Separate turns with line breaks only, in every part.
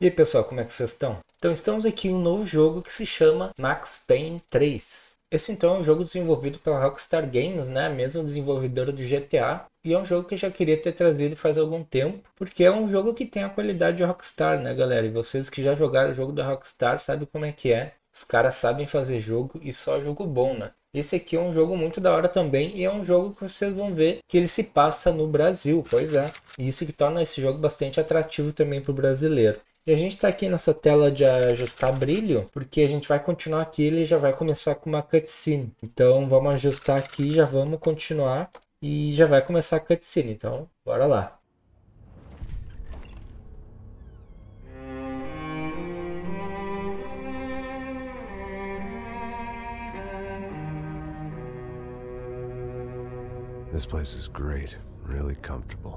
E aí pessoal, como é que vocês estão? Então estamos aqui em um novo jogo que se chama Max Payne 3. Esse então é um jogo desenvolvido pela Rockstar Games, né? A mesma desenvolvedora do GTA. E é um jogo que eu já queria ter trazido faz algum tempo, porque é um jogo que tem a qualidade de Rockstar, né galera? E vocês que já jogaram o jogo da Rockstar sabem como é que é. Os caras sabem fazer jogo e só jogo bom, né? Esse aqui é um jogo muito da hora também e é um jogo que vocês vão ver que ele se passa no Brasil, pois é. E isso que torna esse jogo bastante atrativo também para o brasileiro. E a gente está aqui nessa tela de ajustar brilho, porque a gente vai continuar aqui, ele já vai começar com uma cutscene. Então vamos ajustar aqui, já vamos continuar e já vai começar a cutscene. Então bora lá.
This place is great, really comfortable.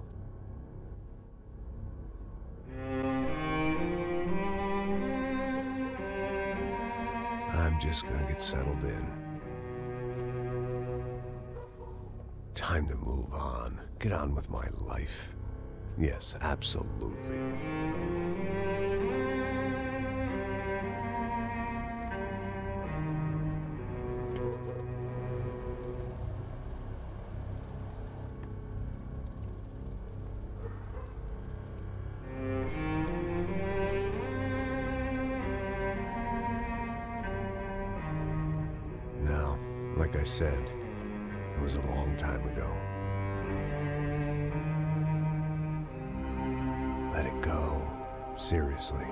I'm just gonna get settled in. Time to move on. Get on with my life. Yes, absolutely. Now, like I said, it was a long time ago. Let it go. Seriously.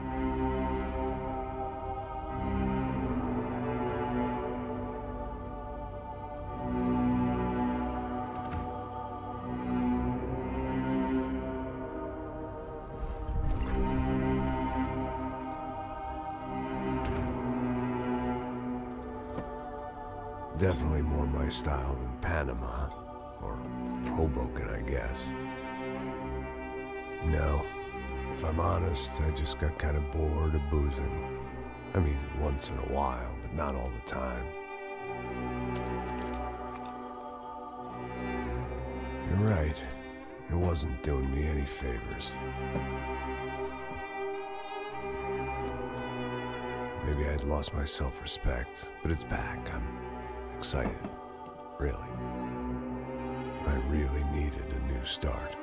Definitely more my style than Panama, or Hoboken, I guess. No, if I'm honest, I just got kind of bored of boozing. I mean, once in a while, but not all the time. You're right, it wasn't doing me any favors. Maybe I'd lost my self-respect, but it's back. I'm excited, really. I really needed a new start.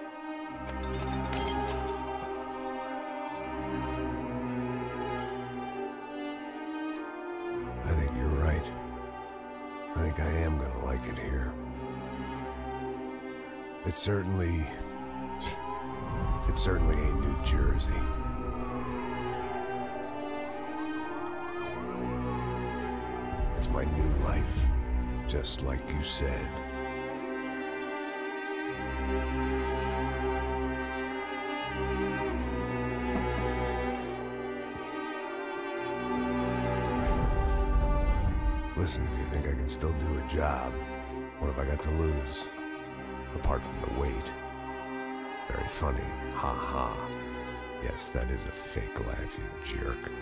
I think you're right. I think I am gonna like it here. It's certainly ain't New Jersey. It's my new life. Just like you said. Listen, if you think I can still do a job, what have I got to lose? Apart from the weight. Very funny. Ha ha. Yes, that is a fake laugh, you jerk.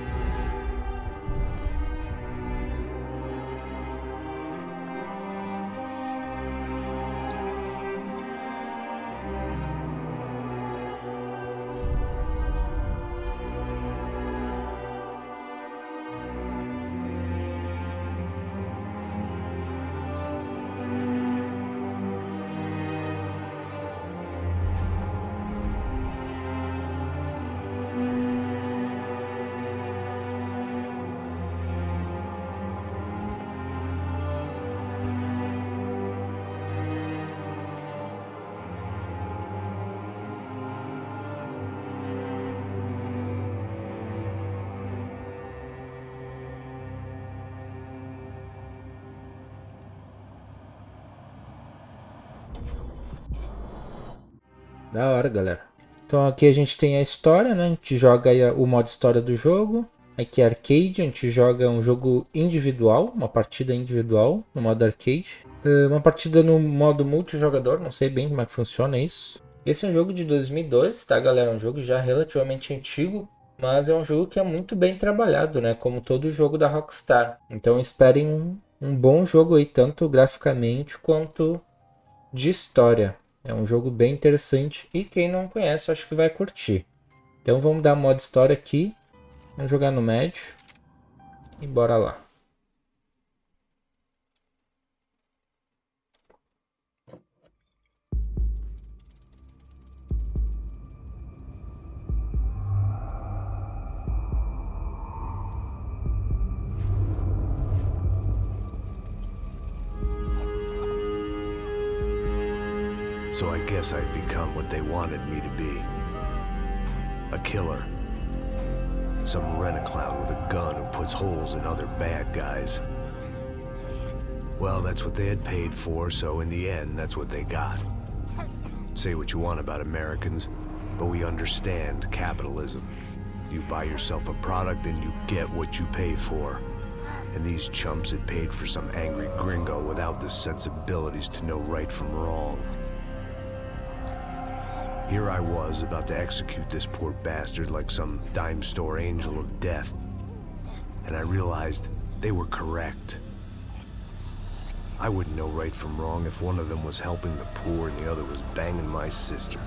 Da hora, galera. Então aqui a gente tem a história, né? A gente joga aí o modo história do jogo. Aqui é arcade, a gente joga um jogo individual, uma partida individual no modo arcade. Uma partida no modo multijogador, não sei bem como é que funciona isso. Esse é um jogo de 2002, tá galera? Um jogo já relativamente antigo, mas é um jogo que é muito bem trabalhado, né? Como todo jogo da Rockstar. Então esperem um bom jogo aí, tanto graficamente quanto de história. É um jogo bem interessante e quem não conhece, eu acho que vai curtir. Então vamos dar modo história aqui. Vamos jogar no médio. E bora lá.
So I guess I'd become what they wanted me to be. A killer. Some rent-a-clown with a gun who puts holes in other bad guys. Well, that's what they had paid for, so in the end, that's what they got. Say what you want about Americans, but we understand capitalism. You buy yourself a product and you get what you pay for. And these chumps had paid for some angry gringo without the sensibilities to know right from wrong. Here I was, about to execute this poor bastard like some dime store angel of death. And I realized they were correct. I wouldn't know right from wrong if one of them was helping the poor and the other was banging my sister.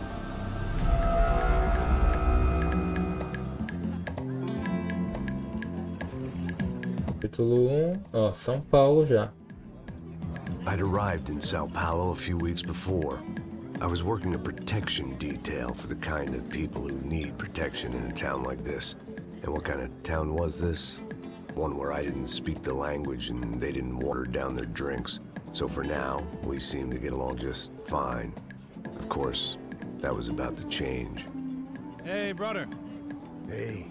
Capítulo 1, ó, São Paulo já.
I'd arrived in Sao Paulo a few weeks before. I was working a protection detail for the kind of people who need protection in a town like this. And what kind of town was this? One where I didn't speak the language and they didn't water down their drinks. So for now, we seemed to get along just fine. Of course, that was about to change.
Hey, brother.
Hey,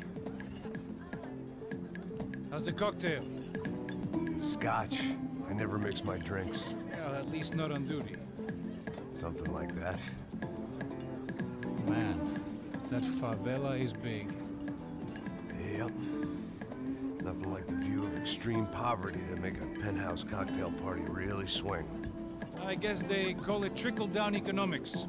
How's the cocktail?
Scotch. I never mix my drinks.
Well, at least not on duty.
Something like that.
Man, that favela is big.
Yep. Nothing like the view of extreme poverty to make a penthouse cocktail party really swing.
I guess they call it trickle-down economics.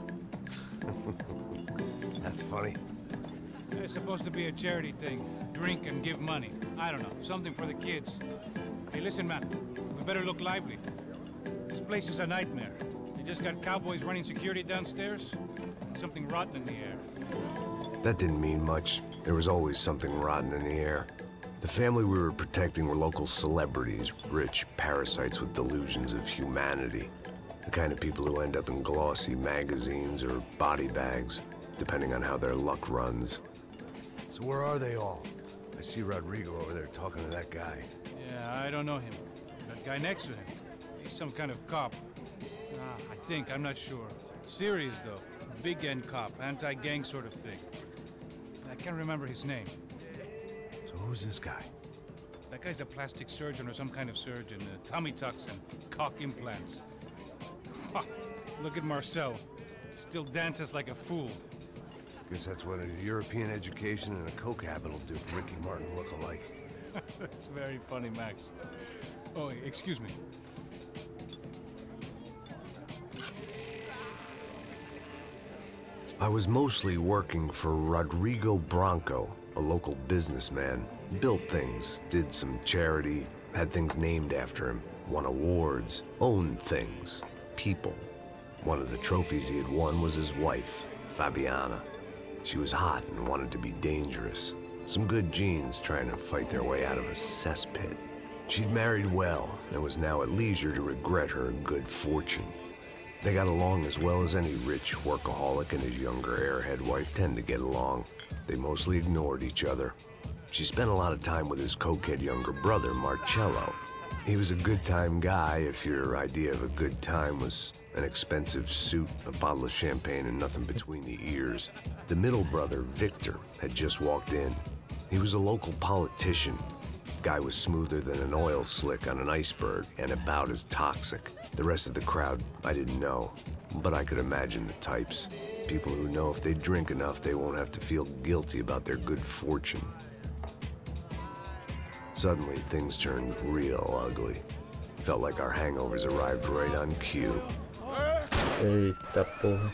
That's funny.
It's supposed to be a charity thing. Drink and give money. I don't know, something for the kids. Hey, listen, man. We better look lively. This place is a nightmare. You just got cowboys running security downstairs. Something rotten in the air.
That didn't mean much. There was always something rotten in the air. The family we were protecting were local celebrities, rich parasites with delusions of humanity. The kind of people who end up in glossy magazines or body bags, depending on how their luck runs. So where are they all? I see Rodrigo over there talking to that guy.
Yeah, I don't know him. That guy next to him. He's some kind of cop. I think, I'm not sure. Serious, though. Big-end cop, anti-gang sort of thing. I can't remember his name.
So who's this guy?
That guy's a plastic surgeon or some kind of surgeon. Tummy tucks and cock implants. Look at Marcel. Still dances like a fool.
Guess that's what a European education and a coke habit will do for Ricky Martin look alike.
That's very funny, Max. Oh, excuse me.
I was mostly working for Rodrigo Branco, a local businessman. Built things, did some charity, had things named after him, won awards, owned things, people. One of the trophies he had won was his wife, Fabiana. She was hot and wanted to be dangerous. Some good genes trying to fight their way out of a cesspit. She'd married well and was now at leisure to regret her good fortune. They got along as well as any rich workaholic and his younger airhead wife tend to get along. They mostly ignored each other. She spent a lot of time with his cokehead younger brother, Marcello. He was a good-time guy if your idea of a good time was an expensive suit, a bottle of champagne, and nothing between the ears. The middle brother, Victor, had just walked in. He was a local politician. Guy was smoother than an oil slick on an iceberg and about as toxic. The rest of the crowd, I didn't know, but I could imagine the types. People who know if they drink enough, they won't have to feel guilty about their good fortune. Suddenly, things turned real ugly. Felt like our hangovers arrived right on cue.
Eita porra.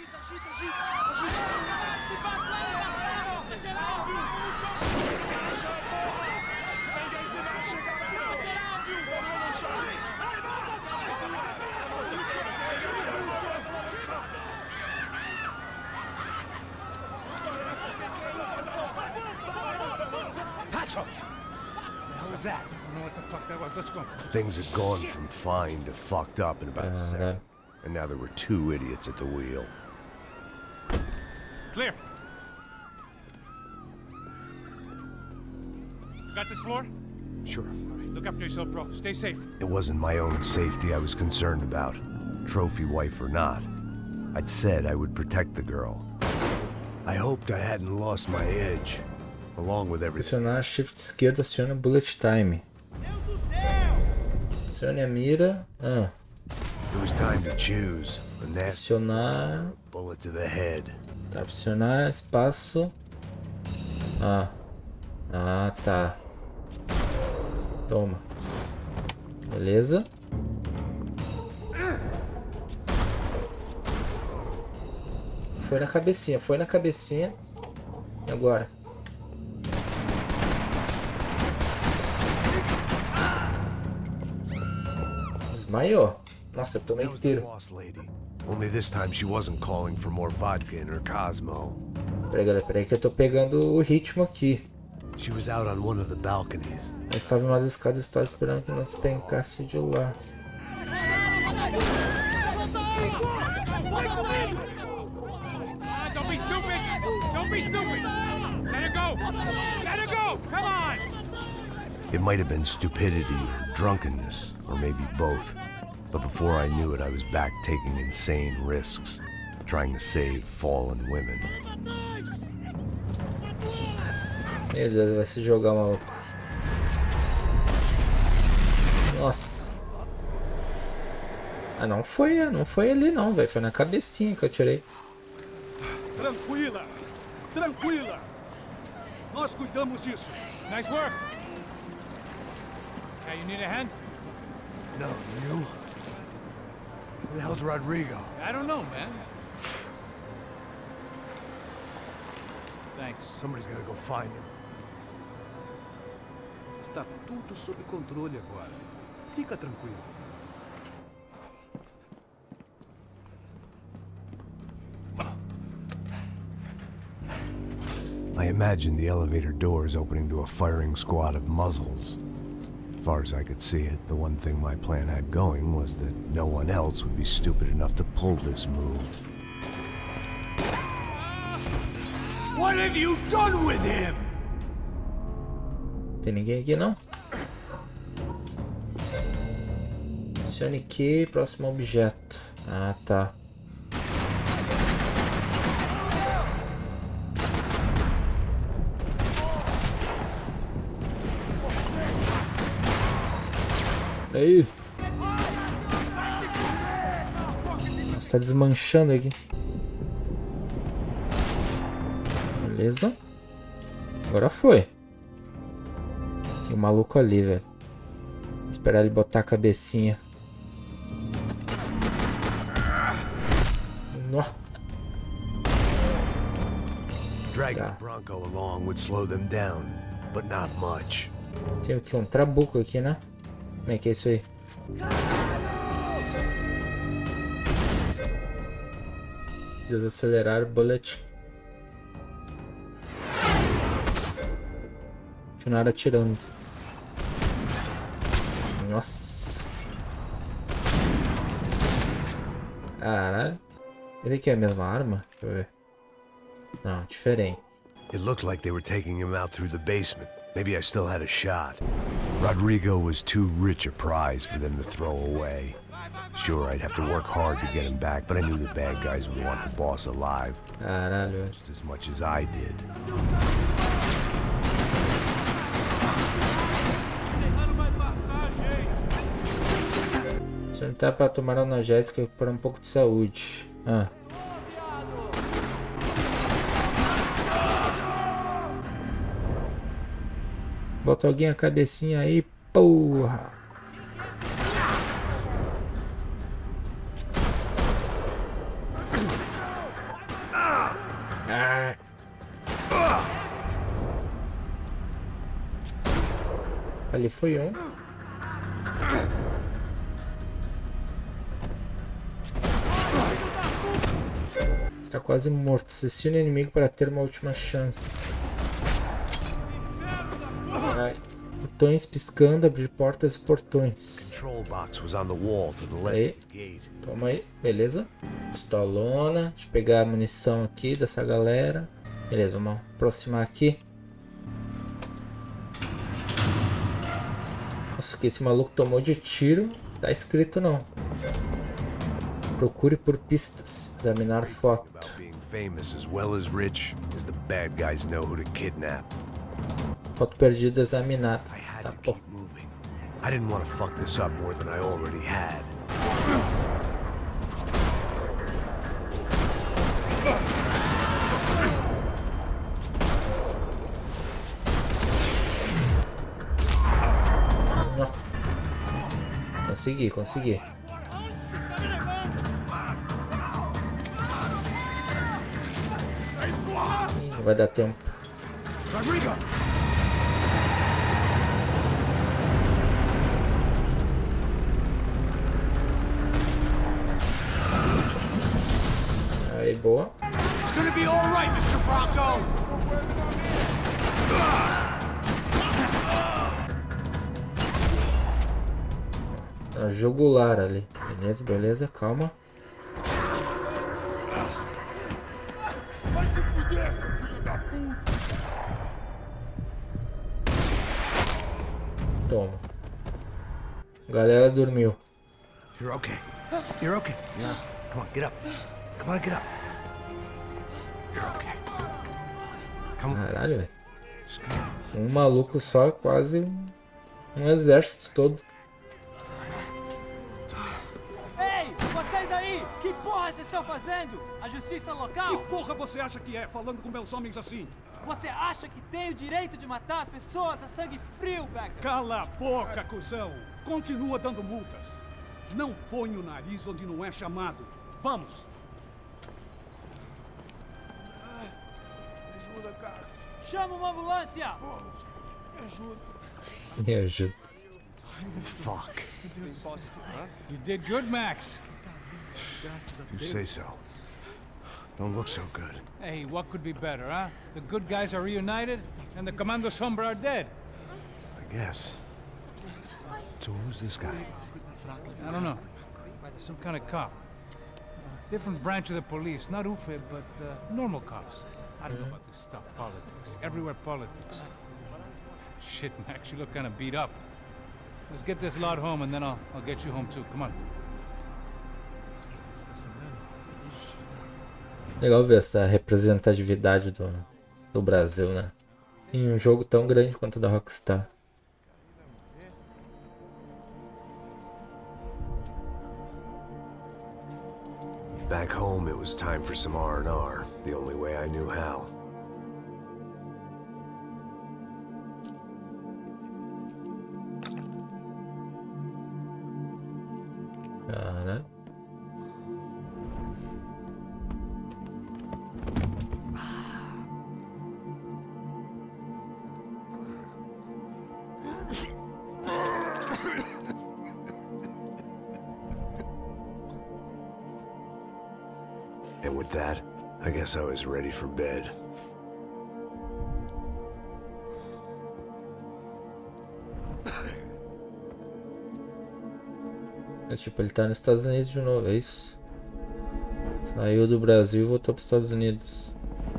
assholes! What the hell was that? I don't know what the fuck that was. Let's go.
Things had gone from fine to fucked up in about a second. And now there were 2 idiots at the wheel.
Clear. Got this floor?
Sure.
All right, look after yourself, bro. Stay safe.
It wasn't my own safety I was concerned about. Trophy wife or not. I'd said I would protect the girl. I hoped I hadn't lost my edge. Along with everything.
Pressionar Shift esquerda, aciona Bullet Time. Pressione a mira.
It was time to choose. A nasty
Pressionar.
bullet to the head.
Tá, pressionar espaço. Tá. Toma. Beleza. Foi na cabecinha. E agora? Desmaiou. Nossa, eu tomei tiro.
Only this time she wasn't calling for more vodka in her Cosmo.
Peraí, galera, peraí que eu tô pegando o ritmo aqui.
She was out on one of the balconies.
Eu estava em uma das escadas e estava esperando que não se pencasse de lá.
Don't be stupid! Don't be stupid! Let it go! Let it go! Come on!
It might have been stupidity or drunkenness, or maybe both. But before I knew it, I was back taking insane risks, trying to save fallen women.
Meu Deus, vai se jogar, maluco. Nossa. Ah, não foi ali não, velho. Foi na cabecinha que eu tirei.
Tranquila! Tranquila! Nós cuidamos disso.
Nice work! Hey, you need a hand?
No, you? Who the hell's Rodrigo?
I don't know, man. Thanks.
Somebody's gotta go find him.
Está tudo sob controle agora. Fica tranquilo.
I imagined the elevator doors opening to a firing squad of muzzles. As far as I could see it, the one thing my plan had going was that no one else would be stupid enough to pull this move.
What have you done with him?
Tem ninguém aqui não? Acione Q, próximo objeto. Ah, tá. Aí. Nossa, tá desmanchando aqui. Beleza. Agora foi. Tem um maluco ali, velho. Esperar ele botar a cabecinha. Nó.
Dragging the Bronco along would slow them down, but not much.
Tem o que? Um trabuco aqui, né? Como é que é isso aí? Desacelerar bullet. Continuar atirando. Nossa. Caralho. Esse aqui é a mesma arma? Deixa eu ver. Não, diferente.
It looked like they were taking him out through the basement. Maybe I still had a shot. Rodrigo was too rich a prize for them to throw away. Sure, I'd have to work hard to get him back, but I knew the bad guys would want the boss alive.
Caralho.
Just as much as I did.
Se não tá pra tomar analgésico e recuperar um pouco de saúde. Ah. Bota alguém a cabecinha aí, porra. Ah. Ali foi um. Está quase morto. Assassine o inimigo para ter uma última chance. Botões piscando, abrir portas e portões.
Control box was on the wall to the left
Aí,
of the gate.
toma aí, beleza. Pistolona. Deixa eu pegar a munição aqui dessa galera. Beleza, vamos aproximar aqui. Nossa, que esse maluco tomou de tiro. Tá escrito não. Procure por pistas. Examinar foto.
About being famous as well as rich is the bad guys know who to kidnap.
Foto perdida examinada.
I had
Tá
to
bom.
keep moving. I didn't want to fuck this up more than I already had.
Ó. Consegui, consegui. Ih, não vai dar tempo.
Rodrigo!
Aí, boa.
It's gonna be all right, Mr. Bronco!
Na jugular ali. Beleza, beleza, calma. Toma. Galera dormiu.
You're okay. You're okay. Yeah. Come on, get up. Come on, get up. You're okay. Come on.
Caralho, velho. Um maluco só, quase um exército todo.
Ei, vocês aí! Que porra vocês estão fazendo? A justiça local?
Que porra você acha que é, falando com meus homens assim?
Você acha que tem o direito de matar as pessoas a sangue frio, Becker?
Cala a boca, cuzão! Continua dando multas. Não põe o nariz onde não é chamado. Vamos!
Chama uma ambulância!
Me ajuda.
Fuck.
You did good, Max.
You say so. Don't look so good.
Hey, what could be better, huh? The good guys are reunited, and the Commando Sombra are dead.
I guess. So who's this guy?
I don't know. Some kind of cop. Different branch of the police. Not UFE, but normal cops. I don't know about this stuff. Politics. Everywhere politics. Shit, Max, you look kind of beat up. Let's get this lot home, and then I'll get you home too. Come on.
Legal ver essa representatividade do Brasil, né? Em um jogo tão grande quanto o da Rockstar.
Back home, it was time for some R&R, the only way I knew how.
Caralho.
And with that, I guess I was ready for bed.
Mas, tipo, ele tá nos Estados Unidos de novo, é isso? Saiu do Brasil e voltou para os Estados Unidos.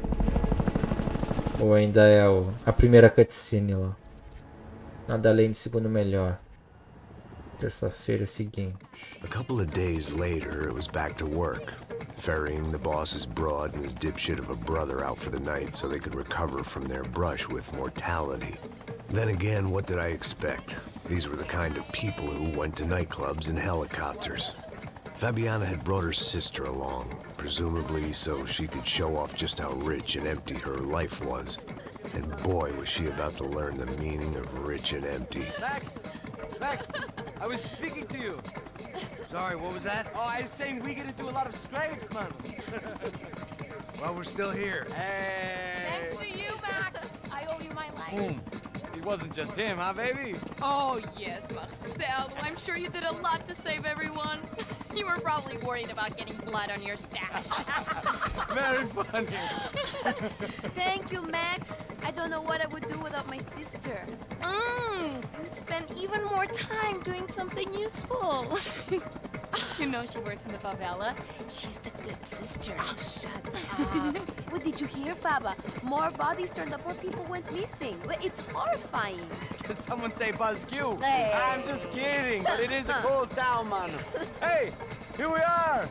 Ou ainda é a primeira cutscene lá? Nada além de segundo melhor. Terça-feira seguinte.
A couple of days later, it was back to work, ferrying the boss's broad and his dipshit of a brother out for the night so they could recover from their brush with mortality. Then again, what did I expect? These were the kind of people who went to nightclubs in helicopters. Fabiana had brought her sister along, presumably so she could show off just how rich and empty her life was. And boy, was she about to learn the meaning of rich and empty.
Max! Max! I was speaking to you!
Sorry, what was that?
Oh, I was saying we get to do a lot of scrapes, man!
Well, we're still here.
Hey!
Thanks to you, Max. I owe you my life.
Boom.
It wasn't just him, huh, baby?
Oh, yes, Marcel. I'm sure you did a lot to save everyone. You were probably worried about getting blood on your stash.
Very funny.
Thank you, Max.
I don't know what I would do without my sister. Spend even more time doing something useful. You know she works in the favela. She's the good sister. Oh, shut up. What did you hear, Baba? More bodies turned up, more people went missing. It's horrifying.
Did someone say Buzz Q?
Hey.
I'm just kidding, but it is a cool town, man. Hey, here we are.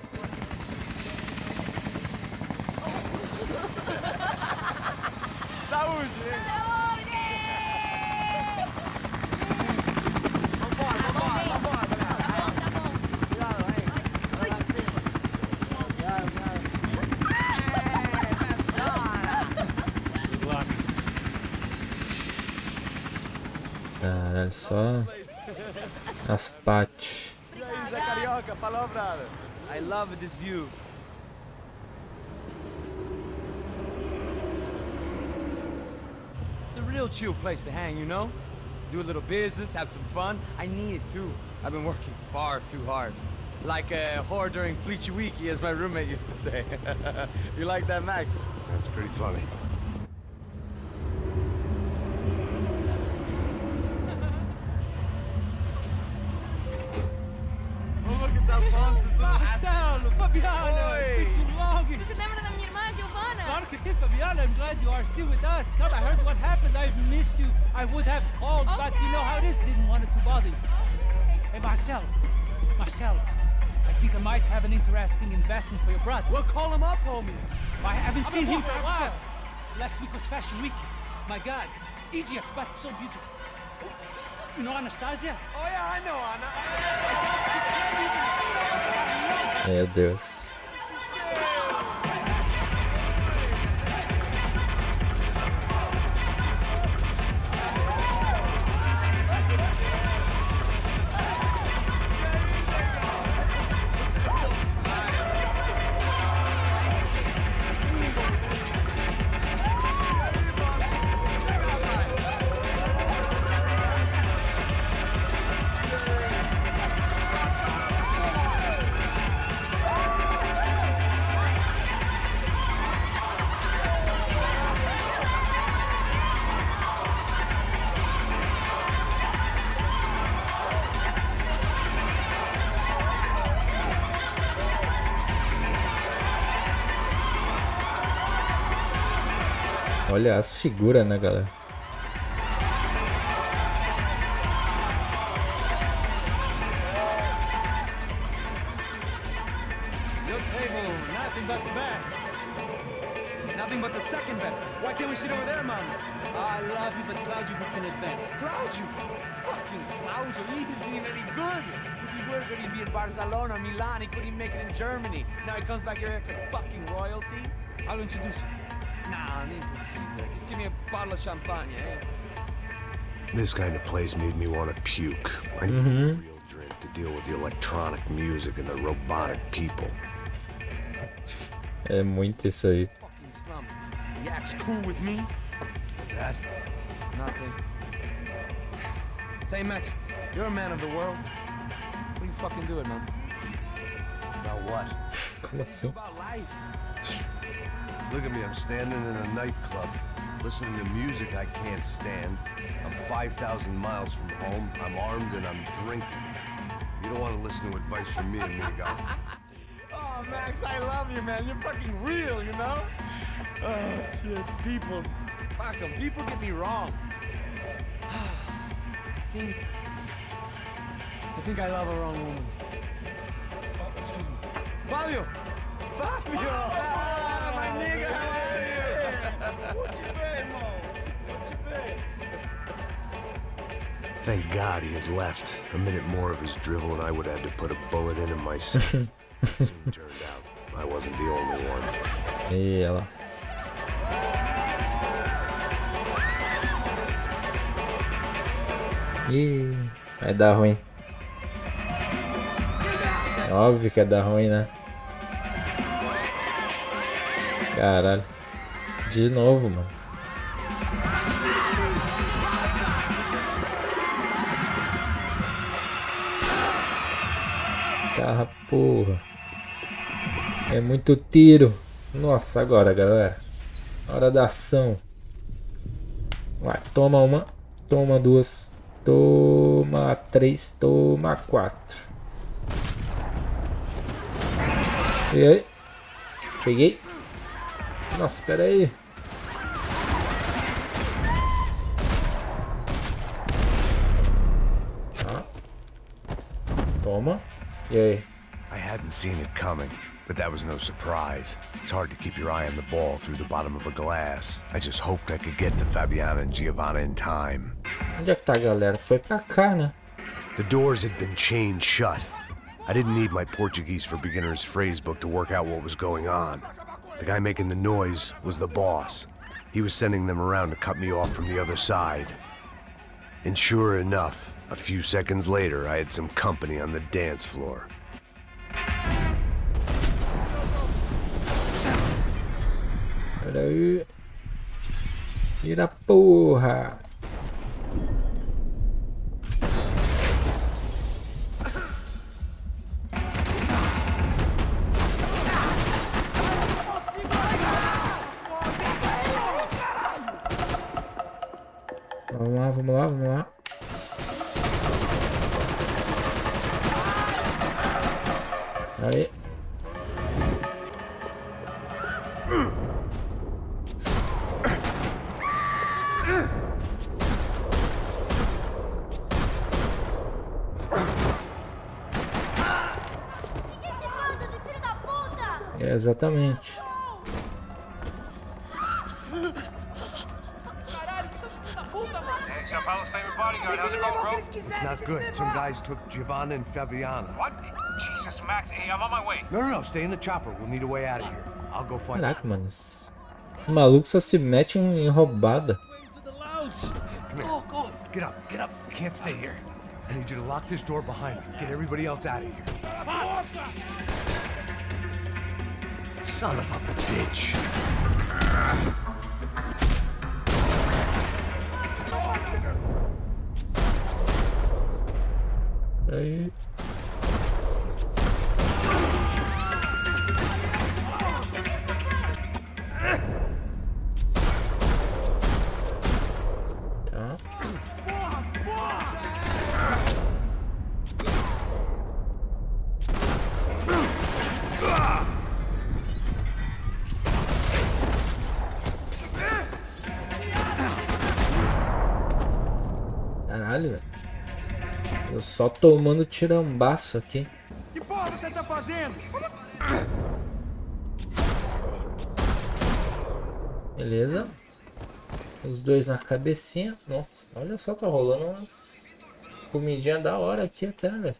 Saúde!
Caralho, só as pates.
E aí, Zé Carioca, falou, brother. I love this view. It's a real chill place to hang, you know? Do a little business, have some fun. I need it too. I've been working far too hard. Like a whore during Fleechy Weeky, as my roommate used to say. You like that, Max?
That's pretty funny.
Marcelo, Fabiana, it's been too long.
Você se lembra da minha irmã, Giovanna?
Claro que sim, Fabiana. I'm glad you are still with us. Come, I heard what happened. I've missed you. I would have called, but you know how it is. Didn't want it to bother you. Hey, Marcelo, I think I might have an interesting investment for your brother. Well, call him up, homie. I haven't seen him for a while. Last week was Fashion Week. My God, Egypt, but so beautiful. You know Anastasia? Oh yeah, I know Anna.
Meu Deus. Olha as figuras, né, galera?
Your table, nothing but the best. Nothing but the second best. Why can't we sit over there, Mom? I love you, but Claudio booking it best. Claudio? Fucking Claudio, he isn't even any good. If he were good, he'd be in Barcelona or Milan. He couldn't make it in Germany. Now he comes back here acts like fucking royalty. I'll introduce you. Nah, nem precisa. Just give me a bottle of champagne, eh?
This kind of place made me want to puke. I need a real drink to deal with the electronic music and the robotic people.
É muito isso aí.
Fucking slum. He acts cool with me. What's that? Nothing. Say, Max, you're a man of the world. What are you fucking doing, man? About what?
Como assim?
About life.
Look at me, I'm standing in a nightclub, listening to music I can't stand. I'm 5,000 miles from home, I'm armed and I'm drinking. You don't want to listen to advice from me, amigo.
Oh, Max, I love you, man. You're fucking real, you know? Oh, shit. People. Fuck them. People get me wrong. I think I love a wrong woman. Oh, excuse me. Fabio! Fabio! Ah, my nigga, how are you? What you been, Mo? What you been?
Thank God he had left. A minute more of his drivel and I would have had to put a bullet into myself. Soon turned out I wasn't the only one.
E ela. Ih, vai dar ruim. É óbvio que ia dar ruim, né? Caralho. De novo, mano. Carra, porra. É muito tiro. Nossa, agora, galera. Hora da ação. Vai, toma uma. Toma duas. Toma três. Toma quatro. E aí? Peguei. Nossa, espera aí. Tá. Toma. E aí?
I hadn't seen it coming, but that was no surprise. It's hard to keep your eye on the ball through the bottom of a glass. I just hoped I could get to Fabiana and Giovanna in time.
Onde é que tá a galera? Foi pra cá, né?
The doors had been chained shut. I didn't need my Portuguese for Beginners phrase book to work out what was going on. The guy making the noise was the boss. He was sending them around to cut me off from the other side. And sure enough, a few seconds later, I had some company on the dance floor.
Olha aí. Vira porra. Vamos lá, vamos lá, vamos lá. Aí. É, exatamente.
Hey, Sao Paulo's favorite bodyguard. How's it going, bro?
It's not good. Some guys took Giovanna and Fabiana.
What? Jesus, Max. Hey, I'm on my way.
No, stay in the chopper. We'll need a way out of here. I'll go find
Caraca, mano. Esse maluco só se mete em roubada.
Go. Get up. We can't stay here. I need you to lock this door behind me. Get everybody else out of here. Son of a bitch.
Aí. Tá. Caralho, velho. Eu só tomando tirambaço aqui.
Que porra você tá fazendo?
Beleza. Os dois na cabecinha. Nossa, olha só, tá rolando umas comidinhas da hora aqui até, velho.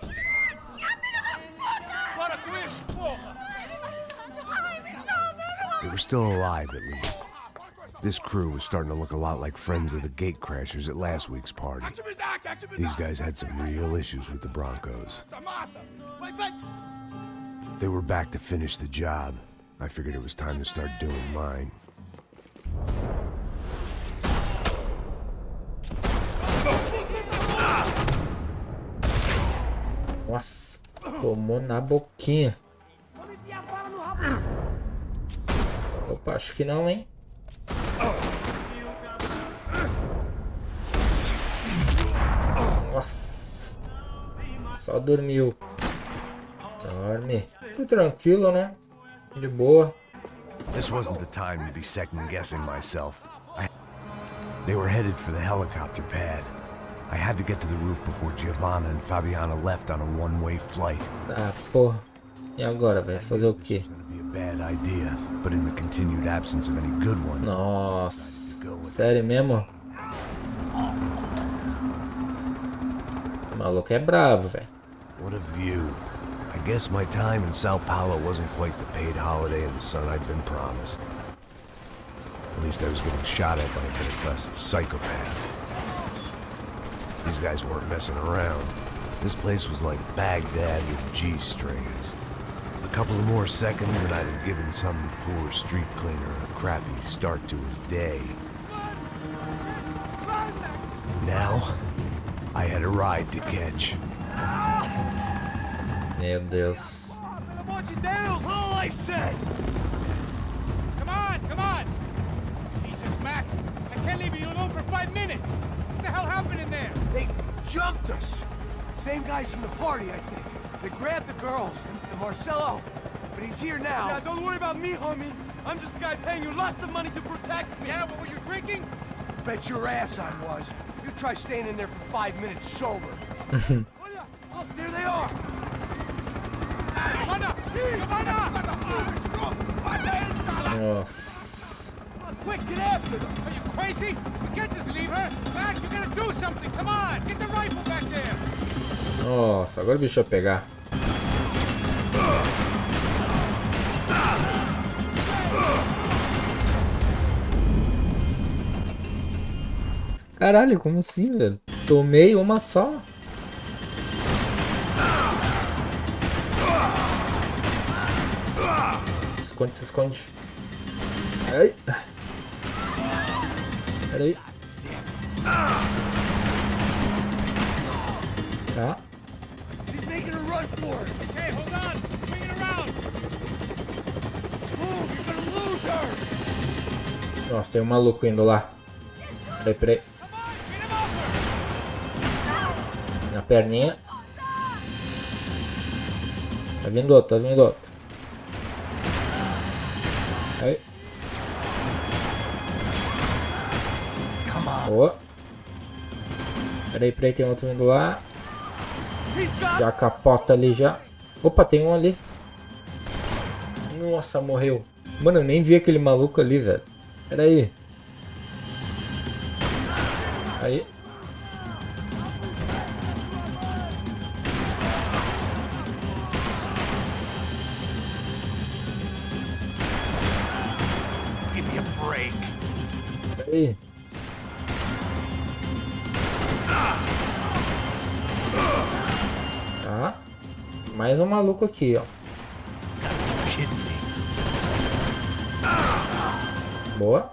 Para com isso, porra!
They were still alive, at least. This crew was starting to look a lot like friends of the Gatecrashers at last week's party. These guys had some real issues with the Broncos. They were back to finish the job. I figured it was time to start doing mine.
Nossa, tomou na boquinha. Opa, acho que não, hein? Nossa, só dormiu. Dorme. Tô tranquilo, né? De boa.
This wasn't the time to be second-guessing myself. They were headed for the helicopter pad. I had to get to the roof before Giovanna and Fabiana left on a one-way flight.
Ah, porra. E agora, velho? Fazer o quê?
It was gonna be a bad idea, but in the continued absence of any good one.
Nossa, sério mesmo? O maluco é bravo, velho.
What a view. I guess my time in Sao Paulo wasn't quite the paid holiday in the sun I'd been promised. At least I was getting shot at by a middle-class psychopath. These guys weren't messing around. This place was like Baghdad with G-strings. A couple of more seconds and I'd have given some poor street cleaner a crappy start to his day. Now, I had a ride to catch.
Meu Deus.
Pelo amor de Deus! All I said! Come on! Jesus, Max! I can't leave you alone for
jumped us. Same guys from the party, I think. They grabbed the girls and Marcelo, but he's here now.
Yeah, don't worry about me, homie. I'm just a guy paying you lots of money to protect me.
Yeah, what were you drinking? Bet your ass I was. You try staying in there for 5 minutes sober. Look, there they are.
Nossa.
Quick, get after them. Are you crazy? We can't just leave her. Max, you gotta do something. Come on, get the rifle back there.
Nossa, agora o bicho vai pegar. Caralho, como assim, velho? Tomei uma só. Se esconde, se esconde. Ai. Pera aí. Tá.
She's making a run for it.
Okay, hold on. Bring it around.
Move, you're gonna lose her.
Nossa, tem um maluco indo lá. Peraí, peraí.
Come on, get him over.
Na perninha. Tá vindo outro, tá vindo outro. Aí. Boa. Peraí, peraí, tem outro vindo lá. Já capota ali já. Opa, tem um ali. Nossa, morreu. Mano, eu nem vi aquele maluco ali, velho. Peraí. Aí.
Give me a break.
Peraí. Tá. Mais um maluco aqui, ó. Boa.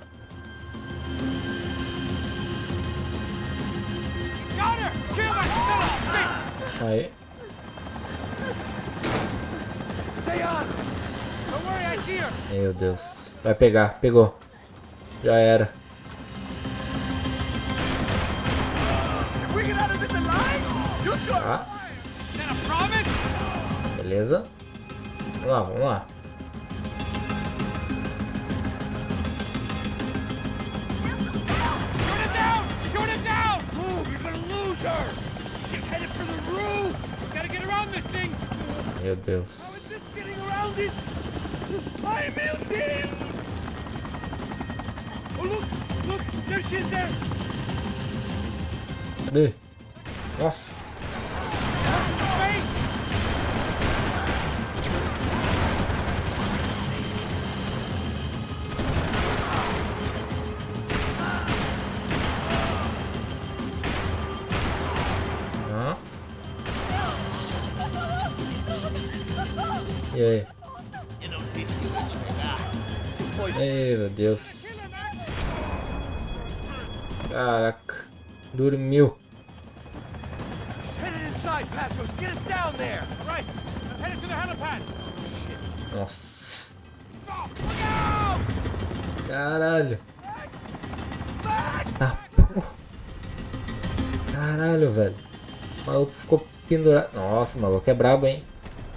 Got her. Kill her.
Aí.
Stay on.
Don't worry, I see her.
Meu Deus. Vai pegar. Pegou. Já era.
We get out of this alive? You're good.
Tá.
Is that a promise?
Beleza. Vamos lá, vamos lá.
Shoot him down! Shoot him down!
Move, you're gonna lose her. She's headed for the roof.
Gotta get around this thing.
Meu Deus.
Just getting around it. Ai, meu Deus.
Oh, look, there she is there.
Cadê? Nossa.
Face.
Ah. E aí? Ei, meu Deus. Caraca. Dormiu.
She's headed inside, Passos. Get us down there.
All right, I'm headed to the helipad.
Nossa.
Look out!
Caralho. Ah, porra. Caralho, velho. O maluco ficou pendurado. Nossa, o maluco é brabo, hein?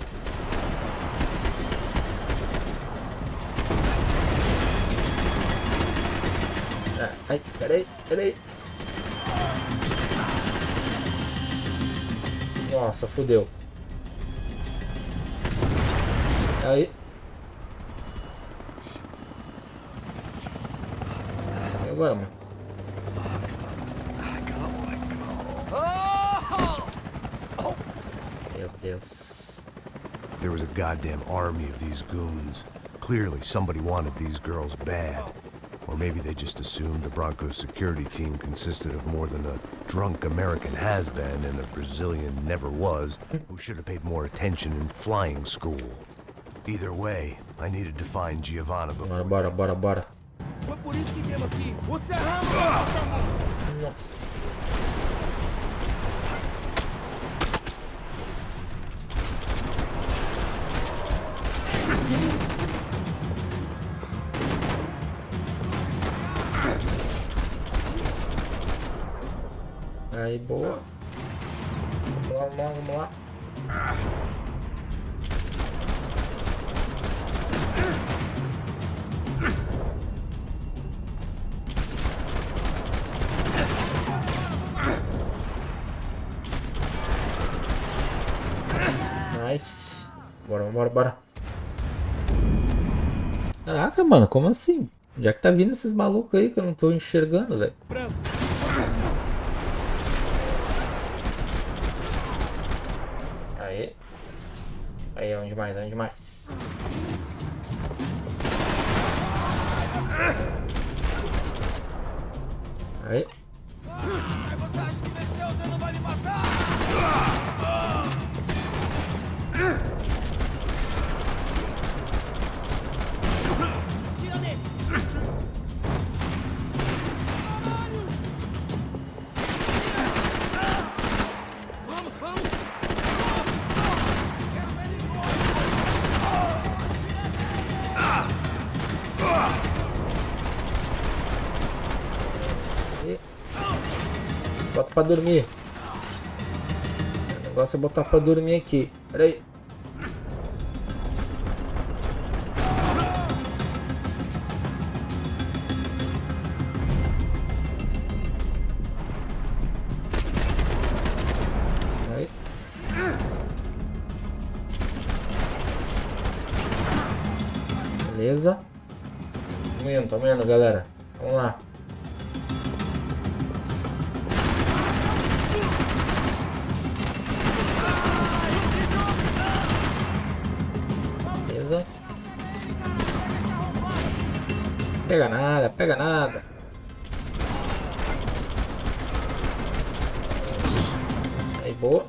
Ah, ai, peraí, peraí. Nossa, fodeu. Aí. E agora, mano? Meu Deus.
There was a goddamn army of these goons. Clearly, somebody wanted these girls bad. Or maybe they just assumed the Broncos security team consisted of more than a drunk American has-been and a Brazilian never-was who should have paid more attention in flying school. Either way, I needed to find Giovanna before...
Bora, bora, bora.
Foi por isso que viemos aqui. Você é Rambo.
Nossa. Aí, boa. Vamos lá. Nice. Bora. Caraca, mano, como assim? Já que tá vindo esses malucos aí que eu não tô enxergando, velho. Aí, onde mais? Aí.
Você acha que venceu? Você não vai me matar? Tira nele! Vamos!
Bota pra dormir. O negócio é botar pra dormir aqui. Pera aí. Aí. Beleza. Tamo indo, galera. Vamos lá. Beleza. Pega nada. Aí, boa.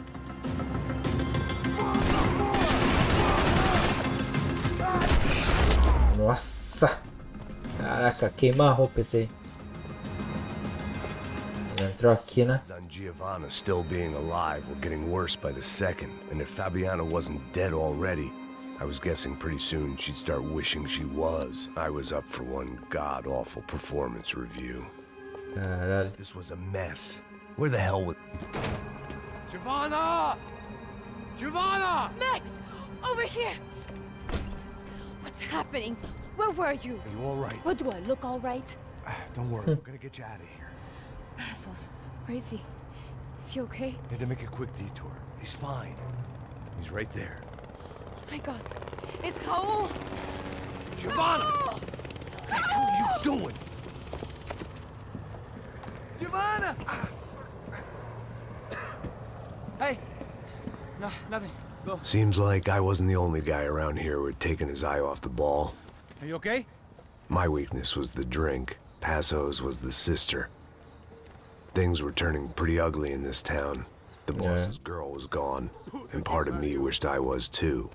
Nossa. Caraca, queima a roupa esse aí. Ele entrou aqui, né?
On Giovanna still being alive were getting worse by the second, and if Fabiana wasn't dead already, I was guessing pretty soon she'd start wishing she was. I was up for one god-awful performance review.
Caralho.
This was a mess. Where the hell was...
Giovanna!
Max! Over here! What's happening? Where were you?
Are you all right?
What, do I look all right?
Don't worry, we're gonna get you out of here.
Passos, where is he? Is he okay?
Had to make a quick detour. He's fine. He's right there.
Oh my god. It's Raul!
Giovanna!
Raul!
What the hell are you doing?
Giovanna! Hey! No, nothing. Go.
Seems like I wasn't the only guy around here who had taken his eye off the ball.
Are you okay?
My weakness was the drink. Passo's was the sister. Things were turning pretty ugly in this town. The boss's girl was gone, and part of me wished I was too.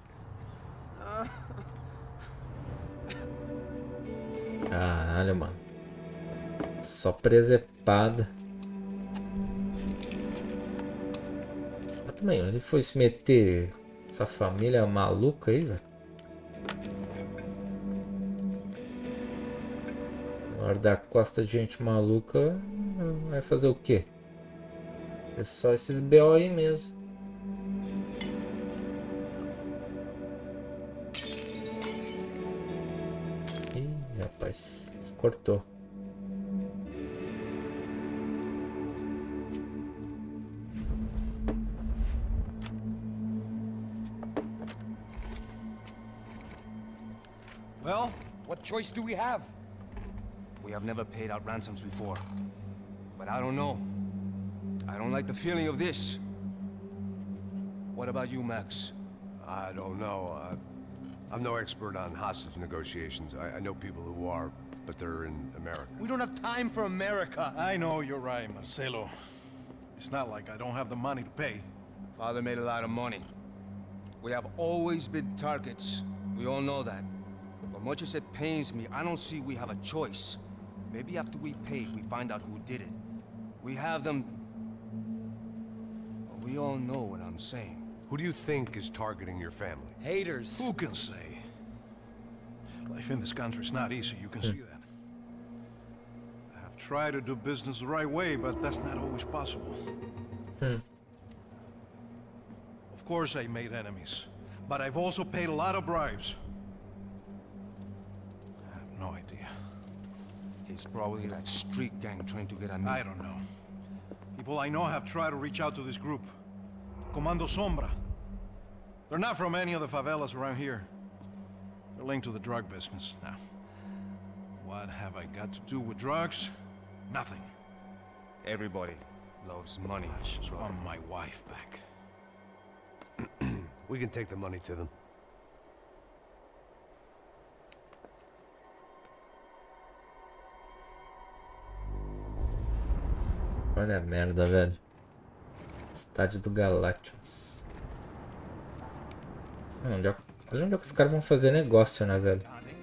Caralho, mano. Só presepada. Mas também, ele foi se meter essa família maluca aí, velho. Guarda-costa de gente maluca vai fazer o quê? É só esses BO aí mesmo. Ih, rapaz, se cortou.
Well, what choice do we have? We have never paid out ransoms before. But I don't know. I don't like the feeling of this. What about you, Max?
I don't know. I'm no expert on hostage negotiations. I know people who are, but they're in America.
We don't have time for America.
I know you're right, Marcelo. It's not like I don't have the money to pay.
Father made a lot of money. We have always been targets. We all know that. But much as it pains me, I don't see we have a choice. Maybe after we pay, we find out who did it. We have them... Well, we all know what I'm saying.
Who do you think is targeting your family?
Haters.
Who can say? Life in this country is not easy, you can see that. I have tried to do business the right way, but that's not always possible. course I made enemies, but I've also paid a lot of bribes. I have no idea.
It's probably that street gang trying to get at me.
I don't know. People I know have tried to reach out to this group. Comando Sombra. They're not from any of the favelas around here. They're linked to the drug business. Now, what have I got to do with drugs? Nothing.
Everybody loves money.
I just want my wife back.
We can take the money to them.
Olha a merda, velho. Estádio do Galactus. Olha onde é que os caras vão fazer negócio, né, velho?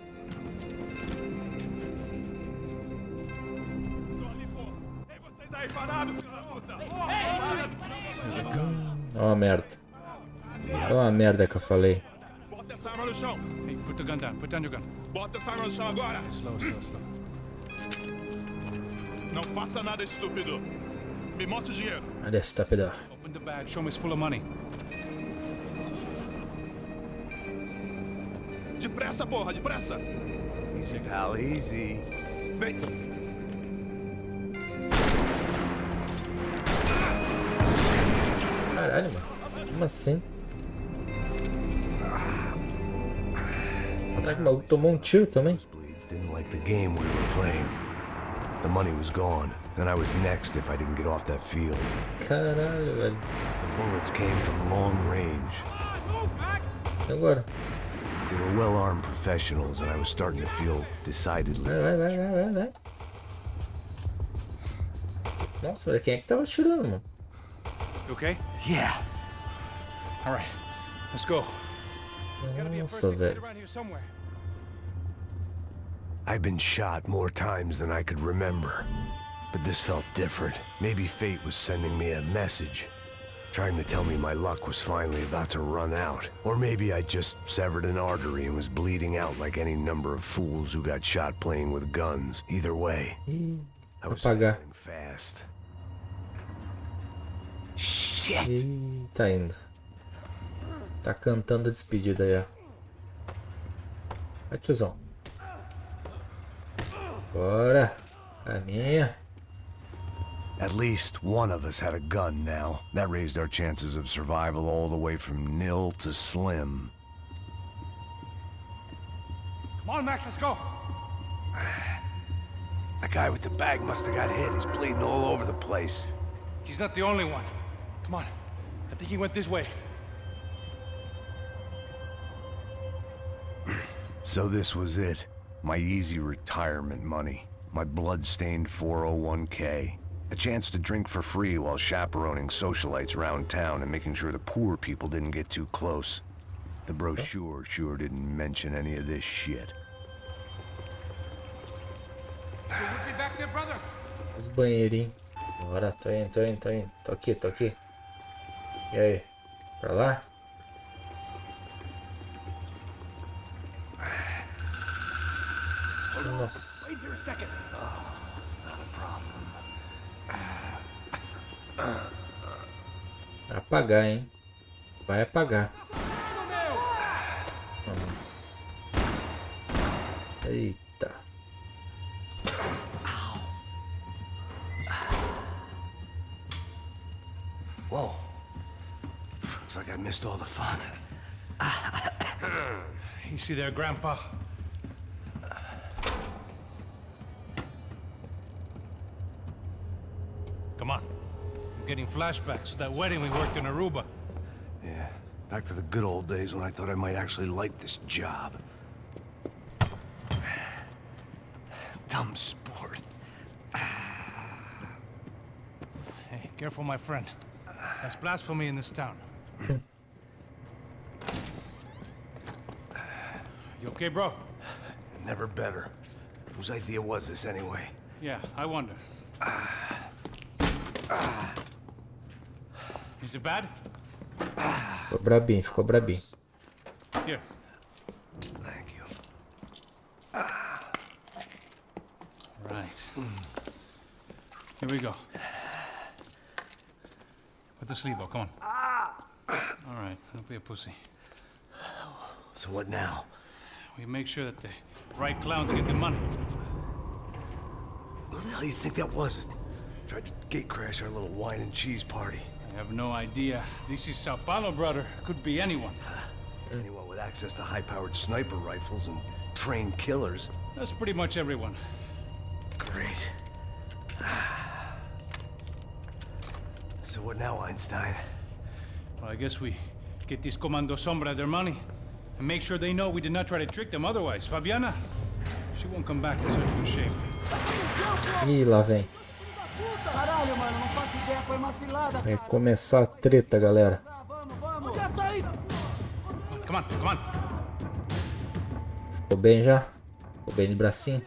Ó a merda. Ó a merda que eu falei.
Bota essa arma no chão. Hey, put the gun down. Put down your gun. Bota essa arma no chão agora. Slow. Não faça nada, estúpido. Me mostra o dinheiro.
Olha, estúpido.
Open the bag. Show me it's full of money. Depressa, porra, depressa.
Easy, pal, easy.
Vem.
Caralho, mano. Como assim? Caraca, o maluco tomou um tiro também.
Didn't like the game we were playing. The money was gone, and I was next if I didn't get off that field.
Caralho, velho.
The bullets came from long range.
E agora?
They were well-armed professionals, and I was starting to feel decidedly.
Vai. Nossa, velho, quem é que tava atirando, mano?
You okay?
Yeah.
All right. Let's go. There's gotta be a first
Nossa,
aid kit
velho.
around here somewhere.
I've been shot more times than I could remember. But this felt different. Maybe fate was sending me a message, trying to tell me my luck was finally about to run out. Or maybe I just severed an artery and was bleeding out like any number of fools who got shot playing with guns. Either way, I was
apagar.
failing fast. Shit!
Ih, tá indo. Tá cantando a despedida aí, ó. Vai, tiozão. Bora. Caminha.
At least one of us had a gun now. That raised our chances of survival all the way from nil to slim.
Come on, Max, let's go.
The guy with the bag must have got hit. He's bleeding all over the place.
He's not the only one. Come on. I think he went this way.
So this was it. My easy retirement money. My blood-stained 401k. A chance to drink for free while chaperoning socialites around town and making sure the poor people didn't get too close. The brochure sure didn't mention any of this shit.
You with me back there, brother?
Os banheirinhos. Bora, tô indo. Tô aqui. E aí? Pra lá? Nossa.
Wait here a second.
Vai apagar, hein? Vai apagar. Vamos. Eita.
Whoa. Looks like I missed all the fun.
Easy there, Grandpa. Come on. I'm getting flashbacks to that wedding we worked in Aruba.
Yeah, back to the good old days when I thought I might actually like this job. Dumb sport.
Hey, careful, my friend. That's blasphemy in this town. You okay, bro?
Never better. Whose idea was this anyway?
Yeah, I wonder. Is it bad?
Ficou brabinho.
Here.
Thank you.
Right. Here we go. Put the sleeve on, come on. All All right, don't be a pussy.
So what now?
We make sure that the right clowns get the money.
Who the hell do you think that was? Tried to gate crash our little wine and cheese party.
I have no idea. This is Sao Paulo, brother. Could be anyone.
Anyone with access to high-powered sniper rifles and trained killers.
That's pretty much everyone.
Great. So what now, Einstein?
Well, I guess we get these Comando Sombra their money and make sure they know we did not try to trick them otherwise. Fabiana, she won't come back in such good shape.
Ih, lá vem.
Caralho, mano, não faço ideia, foi uma cilada.
Vai começar a treta, galera.
Onde é a saída?
Come on, come on.
Ficou bem já? Ficou bem de bracinho?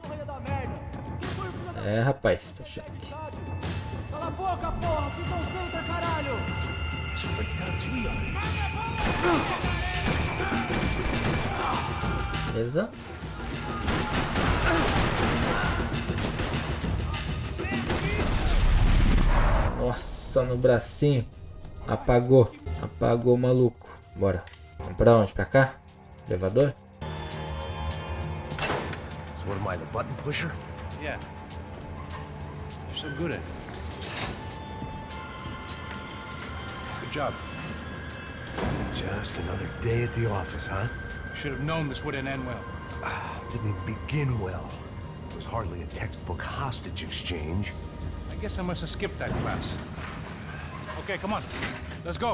É, rapaz, tá achando aqui.
Cala a boca, porra, se concentra, caralho.
Beleza? Nossa, no bracinho. Apagou. Apagou o maluco. Bora. Vamos pra onde? Pra cá? Elevador?
So what am I, the button pusher?
Yeah. You're so good at it. Good job.
Just another day at the office, huh?
Should have known this wouldn't end well.
Didn't even begin well. It was hardly a textbook hostage exchange.
I guess I must have skipped that class. Okay, come on. Let's go.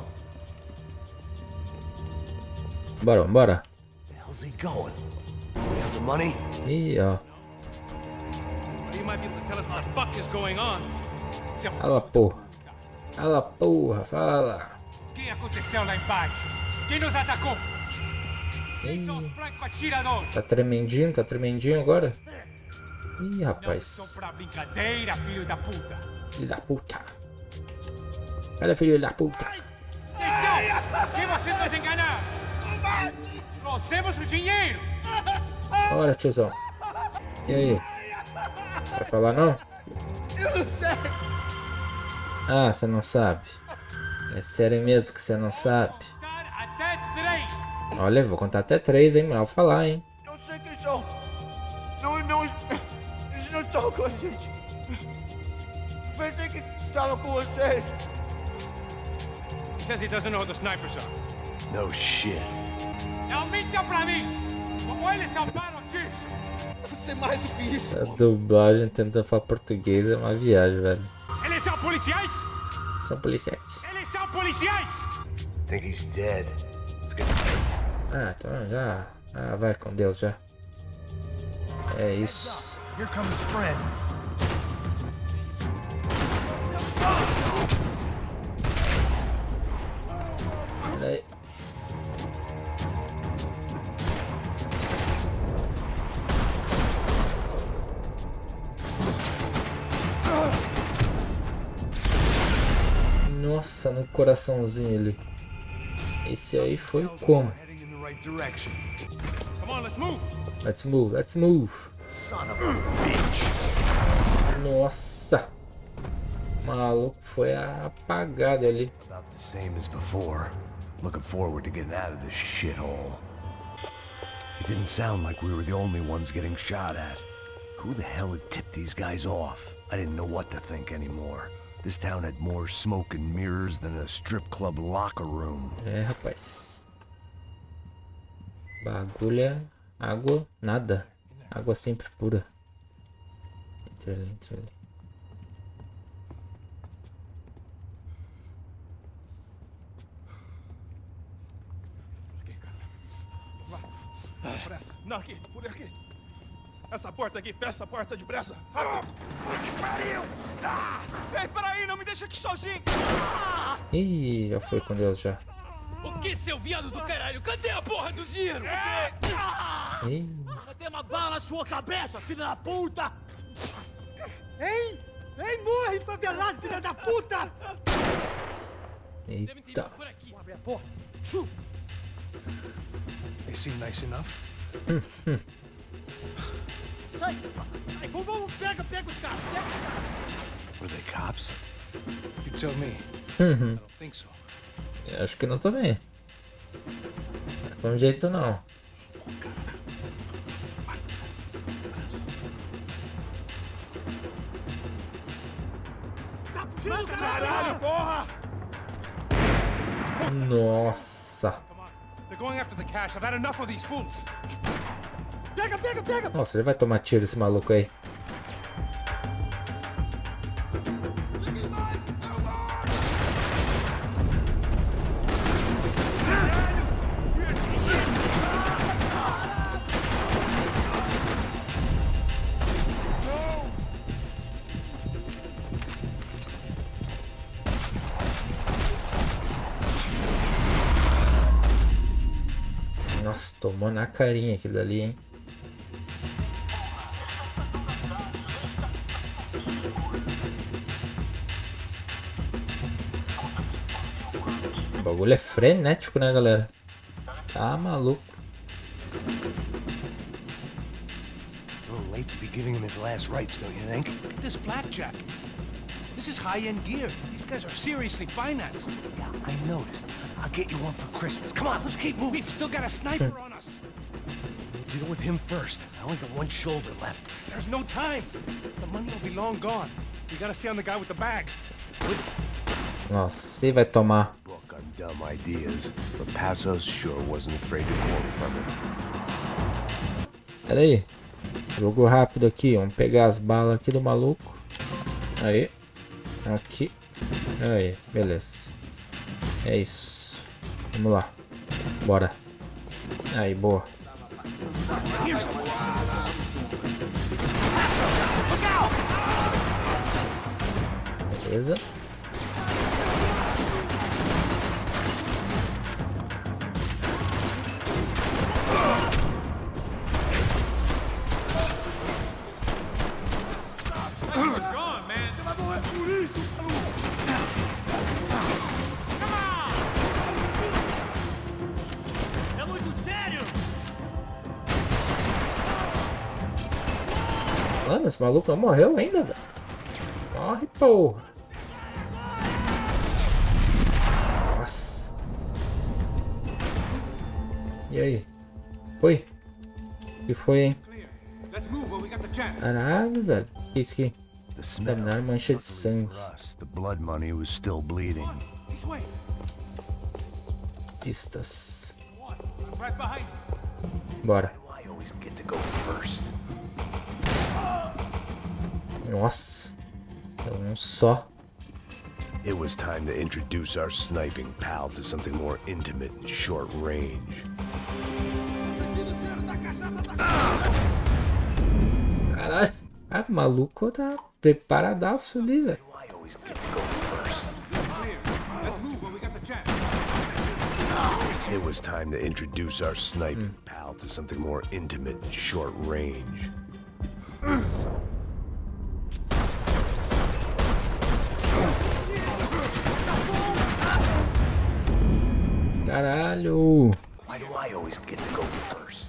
Bora, bora.
Where the hell's he going? Does he have the money?
Ih, ó.
You might be able to tell us what the fuck is going on.
Fala, porra. Fala, porra. Fala.
O que aconteceu lá embaixo? Quem nos atacou?
Ih,
São os franco-atiradores.
tá tremendinho agora? Ih, rapaz.
Não pra brincadeira, filho da puta.
Filho da puta. Olha, filho da puta.
Atenção! Quem você nos enganar? Trouxemos o dinheiro!
Bora, tiozão. E aí? Vai falar não?
Eu não sei.
Ah, você não sabe. É sério mesmo que você não sabe?
Até 3.
Olha, vou contar até 3, hein? Mal falar, hein?
Não sei quem são. Eles não estão com a gente. Pensei que estava com vocês.
He says he doesn't know who the snipers are.
No shit.
Não minta pra mim! Como eles salvaram disso?
Deve ser mais do que isso.
A dublagem tentando falar português é uma viagem, velho.
Eles são policiais?
São policiais.
Eles são policiais!
Think he's dead. Let's get
Ah, então já. Ah, vai com Deus já. É isso.
Here comes friends.
Olha aí. Nossa, no coraçãozinho ali. Esse aí foi como?
Come on, let's move!
Let's move, let's move.
Son of a bitch.
Nossa. O maluco foi apagado ali.
About the same as before. Looking forward to getting out of this shithole. It didn't sound like we were the only ones getting shot at. Who the hell had tipped these guys off? I didn't know what to think anymore. This town had more smoke and mirrors than a strip club locker room.
É, rapaz. Bagulho é água, nada. Água sempre pura. Entra ali, entra ali.
Pressa. Não, aqui, por aqui. Essa porta aqui, fecha essa porta depressa. Rápido. Que pariu! Ah! Ei, peraí, não me deixa aqui sozinho. Ah!
Ih, já foi com Deus já.
O que, seu viado do caralho? Cadê a porra do dinheiro?
Ih,
Tem uma bala na sua cabeça, filha da puta! Ei! Ei, morre, favelado, filha da puta!
eita.
Por aqui. Abre a porta. They seem nice enough. Sai! Sai! Vamos, pega os caras! Pega os caras!
Were they cops?
You tell me. I don't think so.
Eu acho que não também. Tá com jeito não.
Caralho, porra!
Nossa.
They're going after the cash. I've had enough of these fools.
Pega, pega, pega!
Nossa, ele vai tomar tiro esse maluco aí. Nossa, tomou na carinha aquilo ali, hein? O bagulho é frenético, né, galera? Tá maluco.
A little late to be giving him his last rites, don't you think?
Look at this blackjack. This is high-end gear. These guys are seriously financed.
Yeah, I noticed. I'll get you one for Christmas. Come on, let's keep moving.
We've still got a sniper on us.
We'll deal with him first. I only got one shoulder left.
There's no time.
The money will be long gone. We gotta stay on the guy with the bag.
Nossa, você vai tomar.
Book on dumb ideas, but Passos sure wasn't afraid to quote from it.
Pera aí. Jogo rápido aqui. Vamos pegar as balas aqui do maluco. Aí. Aqui. Aí, beleza. É isso. Vamos lá. Bora. Aí, boa. Beleza. Mano, esse maluco não morreu ainda, velho. Morre, porra. Nossa. E aí? Foi? O que foi, hein? Caralho, velho. O que é isso aqui? Examinar mancha de sangue.
The blood money was still bleeding.
Pistas. Bora.
I always get to go first.
Nossa. É um só.
It was time to introduce our sniping pal to something more intimate and short range.
Caralho. Ah, o maluco tá preparadaço ali, velho.
I always get to go first. It was time to introduce our sniping pal to something more intimate and short range.
Caralho.
Why do I always get to go first?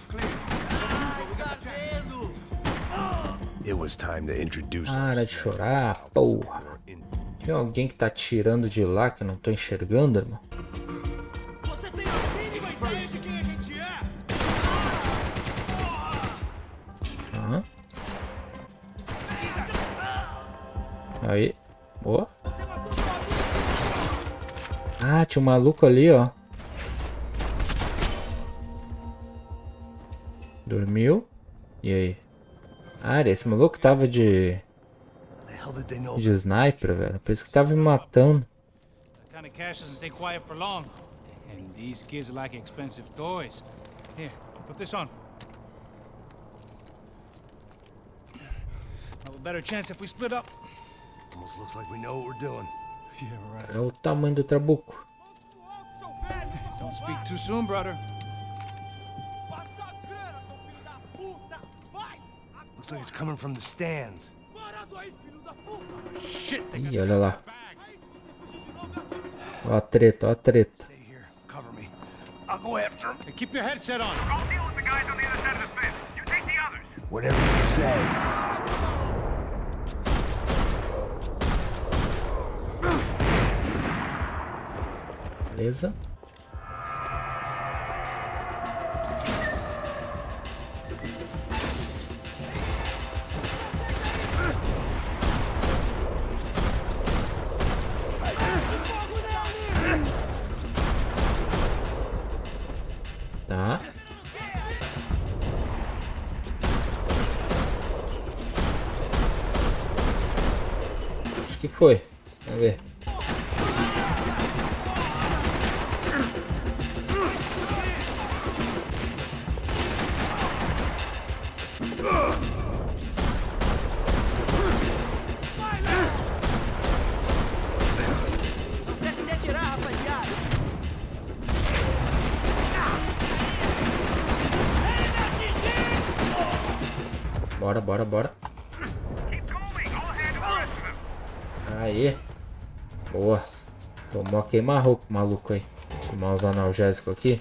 It was time to introduce.
Para de chorar, porra. Tem alguém que tá tirando de lá que eu não tô enxergando, irmão?
Você tem a mínima ideia de quem a gente é?
Aham. Aí. Boa. Ah, tinha um maluco ali, ó. Dormiu. E aí? Ah, era esse maluco tava de sniper, velho. Por isso que tava me matando.
That kind of cash doesn't stay quiet for long. And these kids like expensive toys. Here, put this on. Have a better chance if we split up.
Almost looks like we know what we're doing.
Yeah, right.
É o tamanho do trabuco.
Don't speak too soon, brother.
Looks like it's coming from the stands.
Shit,
Ih, olha lá. Ó a treta, ó a treta.
Stay here. Cover me. I'll go after him.
Hey, keep your headset on.
I'll deal with the guys on the other side of the fence. You take the others.
Whatever you say.
Beleza. Tá. Acho que foi. Vamos ver. Bora, bora, bora. Aê. Boa. Tomou a queima-roupa, maluco aí. Tomar os analgésicos aqui.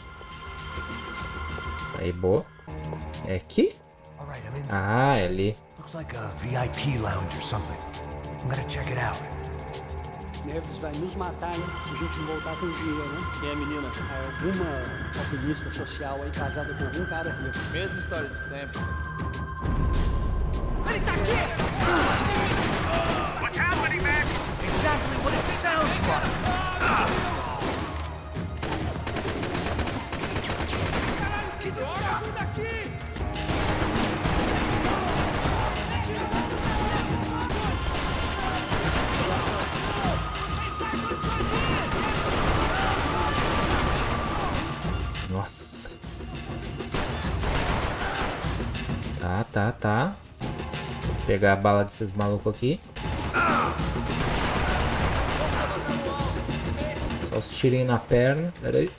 Aí, boa. É aqui? Ah, é ali.
Looks like a VIP lounge or something. I'm gonna check it out.
Neves vai nos matar, hein? Se a gente não voltar com dinheiro, né? E a menina? Alguma alpinista social aí casada com algum cara rico.
Mesma história de sempre.
Ele tá aqui!
What's happening, man?
Exactly what it sounds like!
Caralho, que droga! Sai daqui!
Nossa. Tá. Vou pegar a bala desses malucos aqui. Só os tirinhos na perna. Pera aí.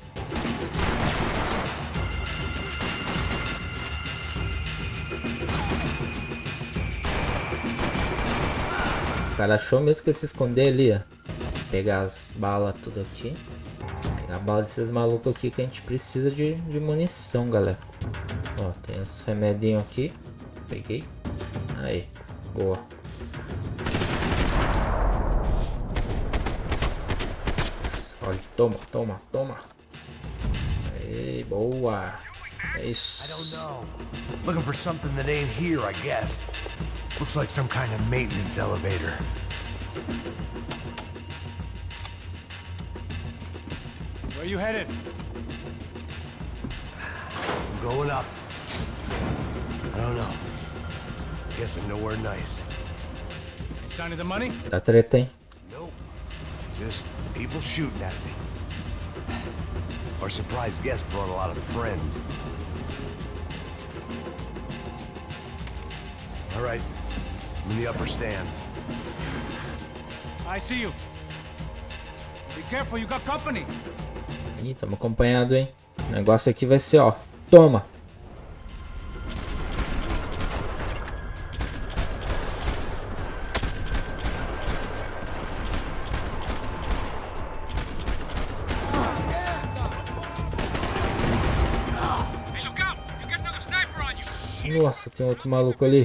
O cara achou mesmo que ia se esconder ali, ó. Vou pegar as balas tudo aqui. Pegar a bala desses malucos aqui que a gente precisa de munição, galera. Ó, tem esse remedinho aqui. Peguei. Aí, boa. Olha, toma. Aí, boa. É isso.
I don't know. Looking for something that ain't here, I guess. Looks like some kind of maintenance elevator.
Where you headed?
I'm going up. I don't know. Guessing nowhere nice.
Sign of the money?
Tá treta, hein?
Nope. Just people shooting at me. Our surprise guest brought a lot of friends. All right. I'm in the upper stands.
I see you. Be careful, you got company.
Ih, tamo acompanhado, hein? O negócio aqui vai ser, ó. Toma! Nossa, tem outro maluco ali.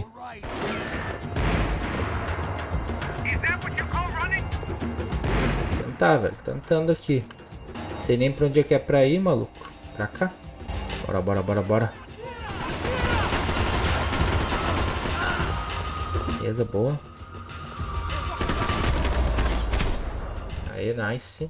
Tentar, velho. Tentando aqui. Não sei nem pra onde é que é pra ir, maluco. Pra cá. Bora. Beleza, boa. Aí, nice.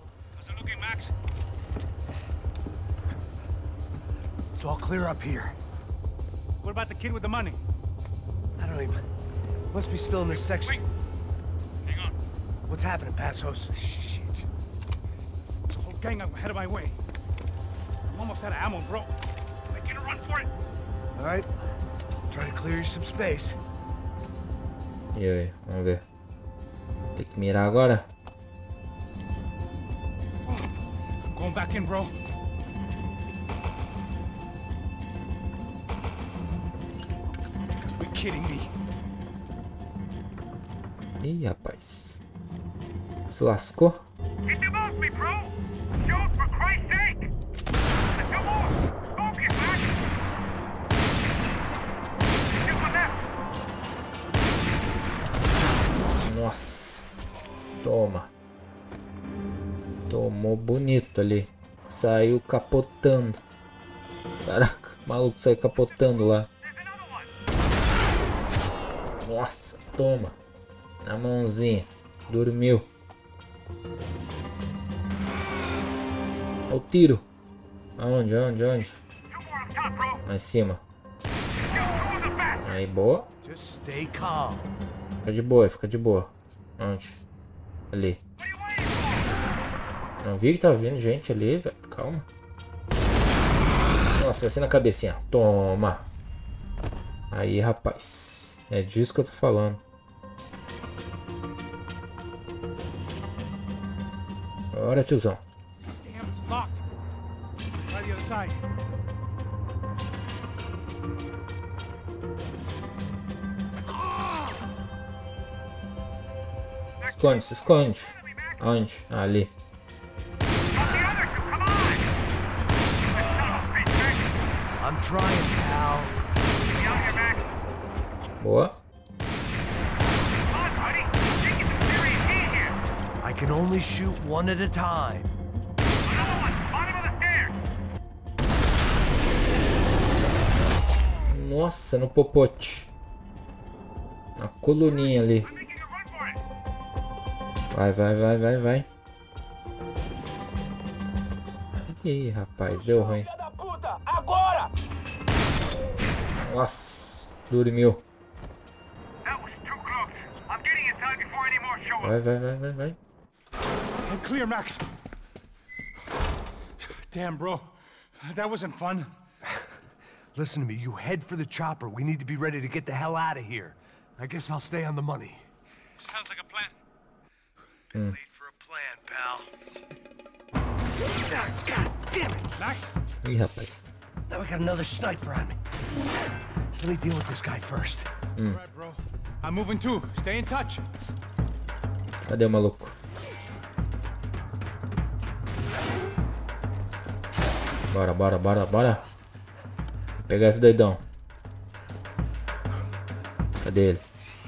It's all clear up here.
What about the kid with the money?
I don't even... Must be still in this section.
Wait. Hang on.
What's happening, Passos?
There's a whole gang up ahead of my way. I'm almost out of ammo, bro. Like, get a run for it.
All right. Try to clear you some space.
E aí, vamos ver. Tem que mirar agora.
I'm going back in, bro. Are you kidding me?
Ih, rapaz. Se lascou.
Get them off me, bro! Shoot, for Christ's sake! And no more! Focus, man! Still on left!
Nossa. Toma. Tomou bonito ali. Saiu capotando. Caraca, o maluco saiu capotando lá. Nossa, toma. Na mãozinha. Dormiu. Olha o tiro. Aonde? Lá em cima. Aí, boa. Fica de boa. Onde? Ali. Não vi que tava vindo gente ali, velho. Calma. Nossa, vai ser na cabecinha. Toma. Aí, rapaz. É disso que eu tô falando. Bora, tiozão.
Damn, it's locked. Try the other side.
Se esconde. Onde? Ali.
I'm trying, pal.
Boa.
I can only shoot one at a time.
Nossa, no popote. Na coluninha ali. Vai. Ih, rapaz, deu ruim. Nossa, dormiu. Vai.
I'm clear, Max. Damn, bro. That wasn't fun.
Listen to me, you head for the chopper. We need to be ready to get the hell out of here. I guess I'll stay on the money.
Sounds like a plan.
Been late for a plan, pal.
God damn it!
Max?
Ih, rapaz.
Now we got another sniper on me. So let me deal with this guy first.
All right, bro. I'm moving too. Stay in touch.
Cadê o maluco? Bora. Vou pegar esse doidão. Cadê ele?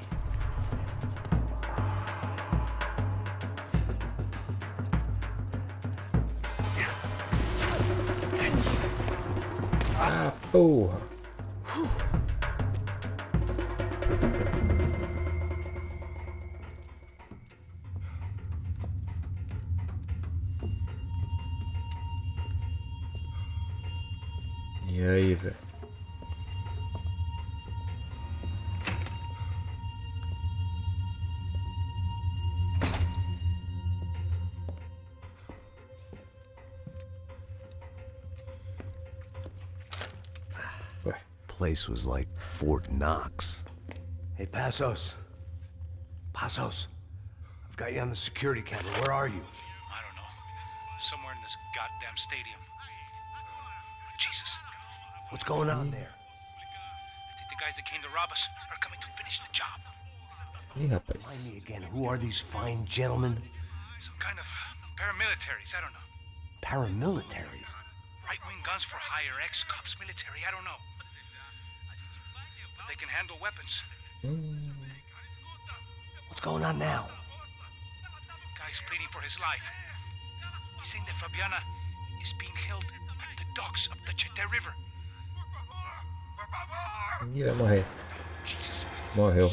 Ah, porra. E aí, velho?
Place was like Fort Knox.
Hey, Passos. Passos. I've got you on the security camera. Where are you?
I don't know. Somewhere in this goddamn stadium. Jesus.
What's going on there?
I think the guys that came to rob us are coming to finish the job.
Ih, rapaz.
Remind me again, who are these fine gentlemen?
Some kind of paramilitaries, I don't know.
Paramilitaries?
Right-wing guns for hire, ex-cops, military, I don't know. But they can handle weapons.
What's going on now?
Guy's pleading for his life. He's saying that Fabiana is being held at the docks of the Chete River.
Ih, vai morrer. Morreu.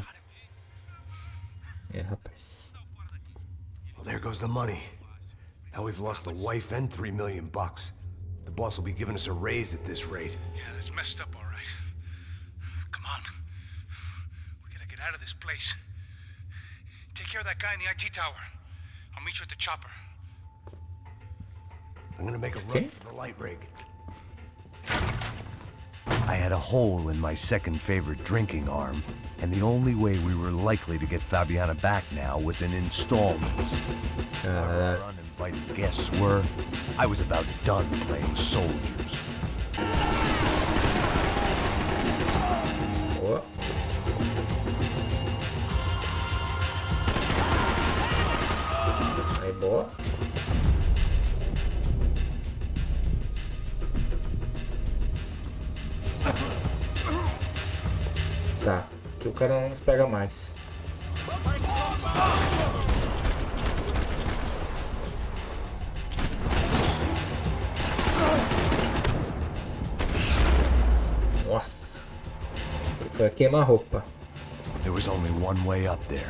É, rapaz.
Well, there goes the money. Now we've lost the wife and $3 million. The boss will be giving us a raise at this rate.
Yeah, that's messed up, all right. Come on. We gotta get out of this place. Take care of that guy in the IT tower. I'll meet you at the chopper.
I'm gonna make a run for the light rig.
I had a hole in my second favorite drinking arm, and the only way we were likely to get Fabiana back now was in installments. Our uninvited guests were. I was about done playing soldiers.
Boa. Aí, boa. Tá, que o cara não nos pega mais. Nossa. Esse foi a queima-roupa.
There was only one way up there.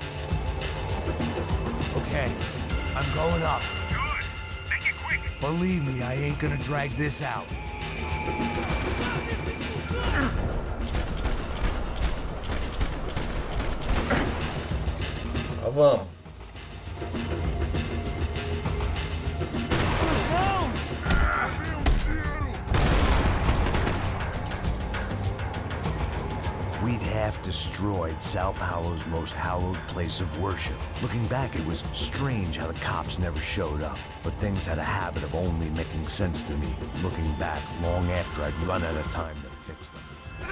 Okay, I'm going up.
Good. Make it quick.
Believe me, I ain't gonna drag this out.
Só vamos.
We'd half destroyed Sao Paulo's most hallowed place of worship. Looking back, it was strange how the cops never showed up. But things had a habit of only making sense to me, looking back long after I'd run out of time to fix them.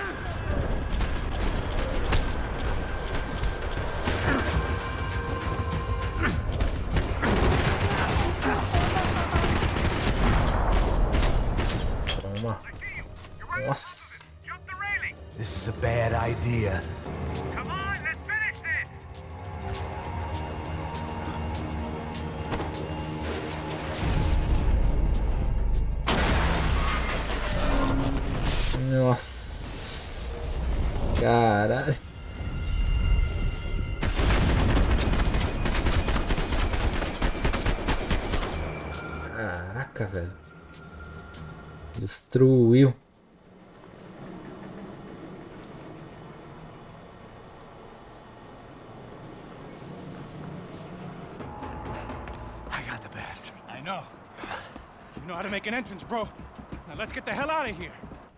Toma. Nossa.
This is a bad idea.
Come on, let's finish this.
Nossa. Caralho. Caraca, velho. Destruiu.
You know how to make an entrance, bro. Now let's get the hell out of here.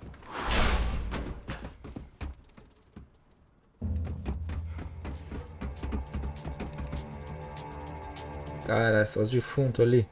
Cara, só os defuntos ali.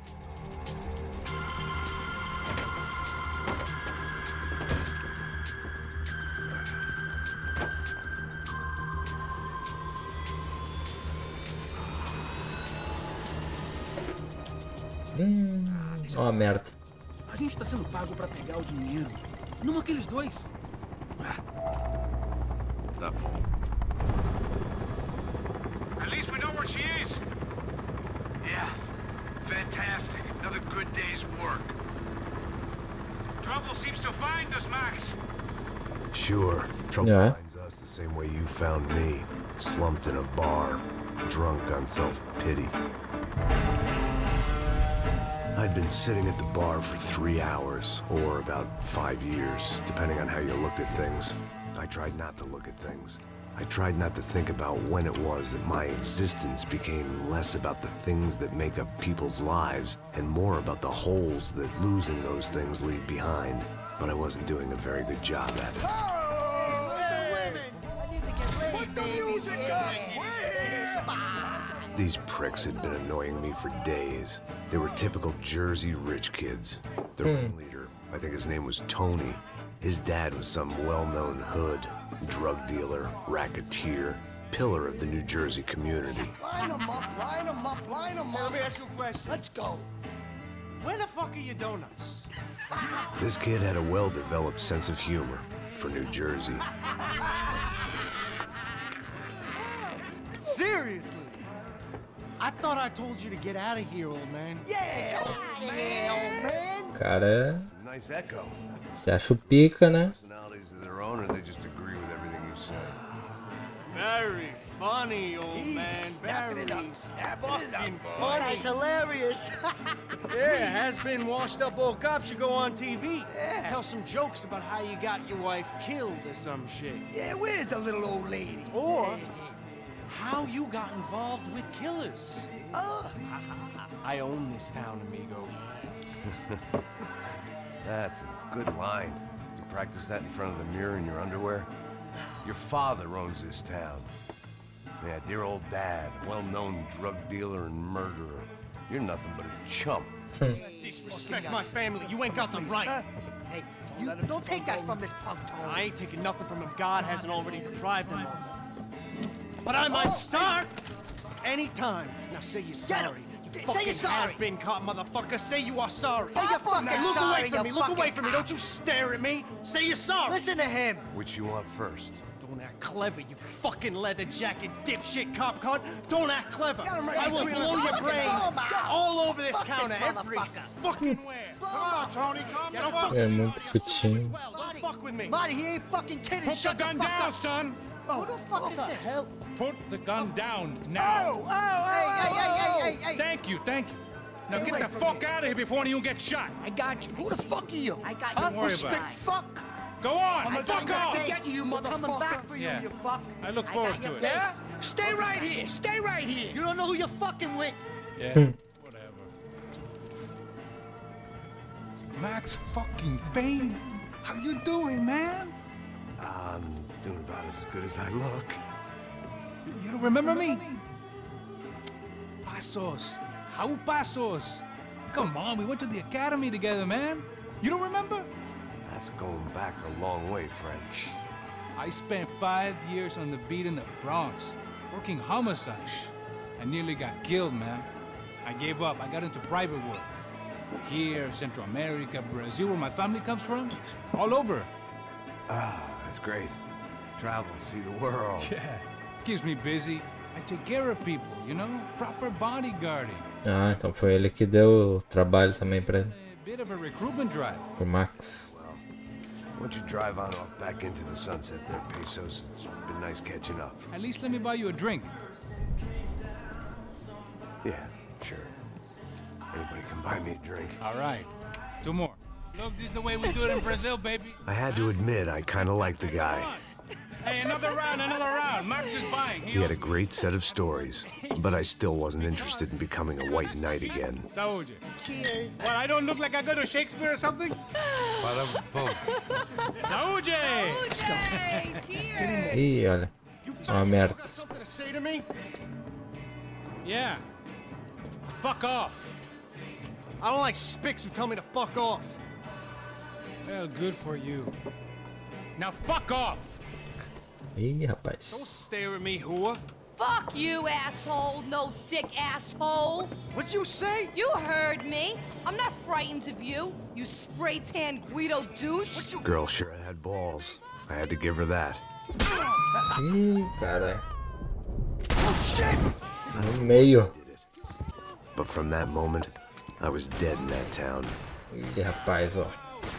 Ó a merda.
A gente tá sendo pago pra pegar o dinheiro. Não aqueles dois.
Tá bom.
At least we know where she is. Yeah. Fantastic. Another good day's work. Trouble seems to find us, Max.
Sure. Trouble finds us the same way you found me. Slumped in a bar. Drunk on self-pity. I'd been sitting at the bar for 3 hours, or about 5 years, depending on how you looked at things. I tried not to look at things. I tried not to think about when it was that my existence became less about the things that make up people's lives, and more about the holes that losing those things leave behind. But I wasn't doing a very good job at it.
Oh, the women! I need to get laid, put the music up!
These pricks had been annoying me for days. They were typical Jersey rich kids. The ringleader, I think his name was Tony. His dad was some well-known hood, drug dealer, racketeer, pillar of the New Jersey community.
Line 'em up, line 'em up, line 'em up.
Let me ask you a question.
Let's go.
Where the fuck are your donuts?
This kid had a well-developed sense of humor for New Jersey.
Seriously? I thought I told you to get out of here, old man.
Yeah, old man.
Cara,
nice echo.
se acha o pica, né?
Personalities of their own, or they just agree with everything you say.
Very funny, old man. Very fucking funny.
That's hilarious.
Yeah, has-been washed-up old cop should go on TV. Yeah. Tell some jokes about how you got your wife killed or some shit.
Yeah, where's the little old lady?
Or how you got involved with killers.
Oh.
I own this town, amigo.
That's a good line. You practice that in front of the mirror in your underwear? Your father owns this town. Yeah, dear old dad, well-known drug dealer and murderer. You're nothing but a chump.
Disrespect my family. You ain't got the right.
Hey, you don't take that from this punk, Tony.
I ain't taking nothing from him. God hasn't already deprived them of. But I might start anytime. Now say you're sorry. You Say you're sorry. Has-been caught, motherfucker. Say you are sorry.
Say you're fucking
look
sorry,
away from me. Look away from me. Don't you stare at me. Say you're sorry.
Listen to him.
Which you want first?
Don't act clever, you fucking leather jacket dipshit cop cunt. Don't act clever.
I
will blow your brains all over this counter every fucking where.
Come on, Tony, calm the fuck
É muito putinho.
Don't fuck with me.
Marty, he ain't fucking kidding.
Put the gun down, son!
Who the fuck is this?
Put the gun down now!
Hey.
Thank you. Now get the fuck out of here before you get shot!
I got you. Who the fuck are you? I got you.
Don't worry about it.
Fuck.
Go on!
Fuck off!
I get you, motherfucker.
Coming back for you,
Yeah.
you fuck.
I look forward to it.
Yeah? Stay right here. Stay right here.
You don't know who you're fucking with.
Yeah, whatever. Max fucking Payne! How you doing, man?
I'm doing about as good as I look.
You don't remember me? Pasos. How Pasos? Come on, we went to the academy together, man. You don't remember?
That's going back a long way, French.
I spent 5 years on the beat in the Bronx, working homicide. I nearly got killed, man. I gave up. I got into private work. Here, Central America, Brazil, where my family comes from. All over.
Ah, that's great. Travel, see the world.
Yeah, keeps me busy. I take care of people, you know? Proper bodyguarding.
Ah, então foi ele que deu trabalho também pra
A bit of a recruitment drive.
pro Max.
Why don't you drive on off back into the sunset there, Pesos? It's been nice catching up.
At least let me buy you a drink.
Yeah, sure. Anybody can buy me a drink.
All right, 2 more. Look, this is the way we do it in Brazil, baby.
I had to admit, I kind of liked the guy.
Hey, another round. Max is buying.
He had a great set of stories, but I still wasn't interested in becoming a white knight again.
Saúde.
Cheers.
What, I don't look like I go to Shakespeare or something? Saúde!
Cheers.
Ih, olha. Uma merda.
Something to say to me?
Yeah. Fuck off.
I don't like spics who tell me to fuck off.
Well, good for you. Now fuck off.
Ih, rapaz.
Stare at me, whore.
Fuck you, asshole. No dick, asshole.
What'd you say?
You heard me. I'm not frightened of you, you spray-tan Guido douche.
Girl sure had balls. I had to give her that.
Ih, caralho.
Oh, shit!
No meio.
But from that moment, I was dead in that town.
Ih, rapaz, ó.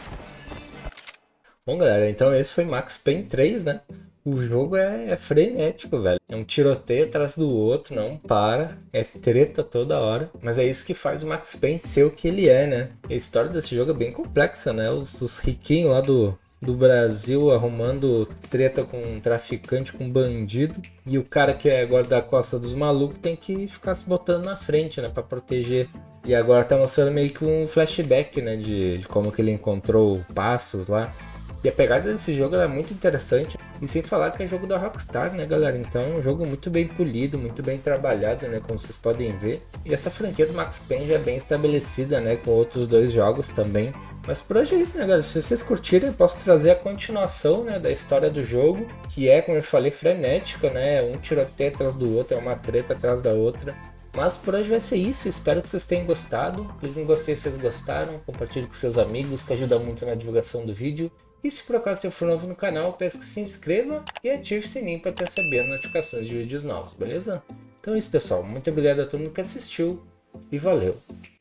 Bom, galera, então esse foi Max Payne 3, né? O jogo é frenético, velho. É um tiroteio atrás do outro, não para. É treta toda hora. Mas é isso que faz o Max Payne ser o que ele é, né? A história desse jogo é bem complexa, né? Os riquinhos lá do Brasil arrumando treta com um traficante, com um bandido. E o cara que é guarda-costa dos malucos tem que ficar se botando na frente, né? Pra proteger. E agora tá mostrando meio que um flashback, né? De como que ele encontrou Passos lá. E a pegada desse jogo é muito interessante. E sem falar que é jogo da Rockstar, né, galera? Então é um jogo muito bem polido, muito bem trabalhado, né? Como vocês podem ver. E essa franquia do Max Payne já é bem estabelecida, né? Com outros 2 jogos também. Mas por hoje é isso, né, galera? Se vocês curtirem, eu posso trazer a continuação, né, da história do jogo. Que é, como eu falei, frenética, né? Um tiroteio atrás do outro, é uma treta atrás da outra. Mas por hoje vai ser isso, espero que vocês tenham gostado. Clique em gostei se vocês gostaram, compartilhe com seus amigos, que ajuda muito na divulgação do vídeo. E se por acaso você for novo no canal, peço que se inscreva e ative o sininho para receber notificações de vídeos novos, beleza? Então é isso, pessoal. Muito obrigado a todo mundo que assistiu e valeu!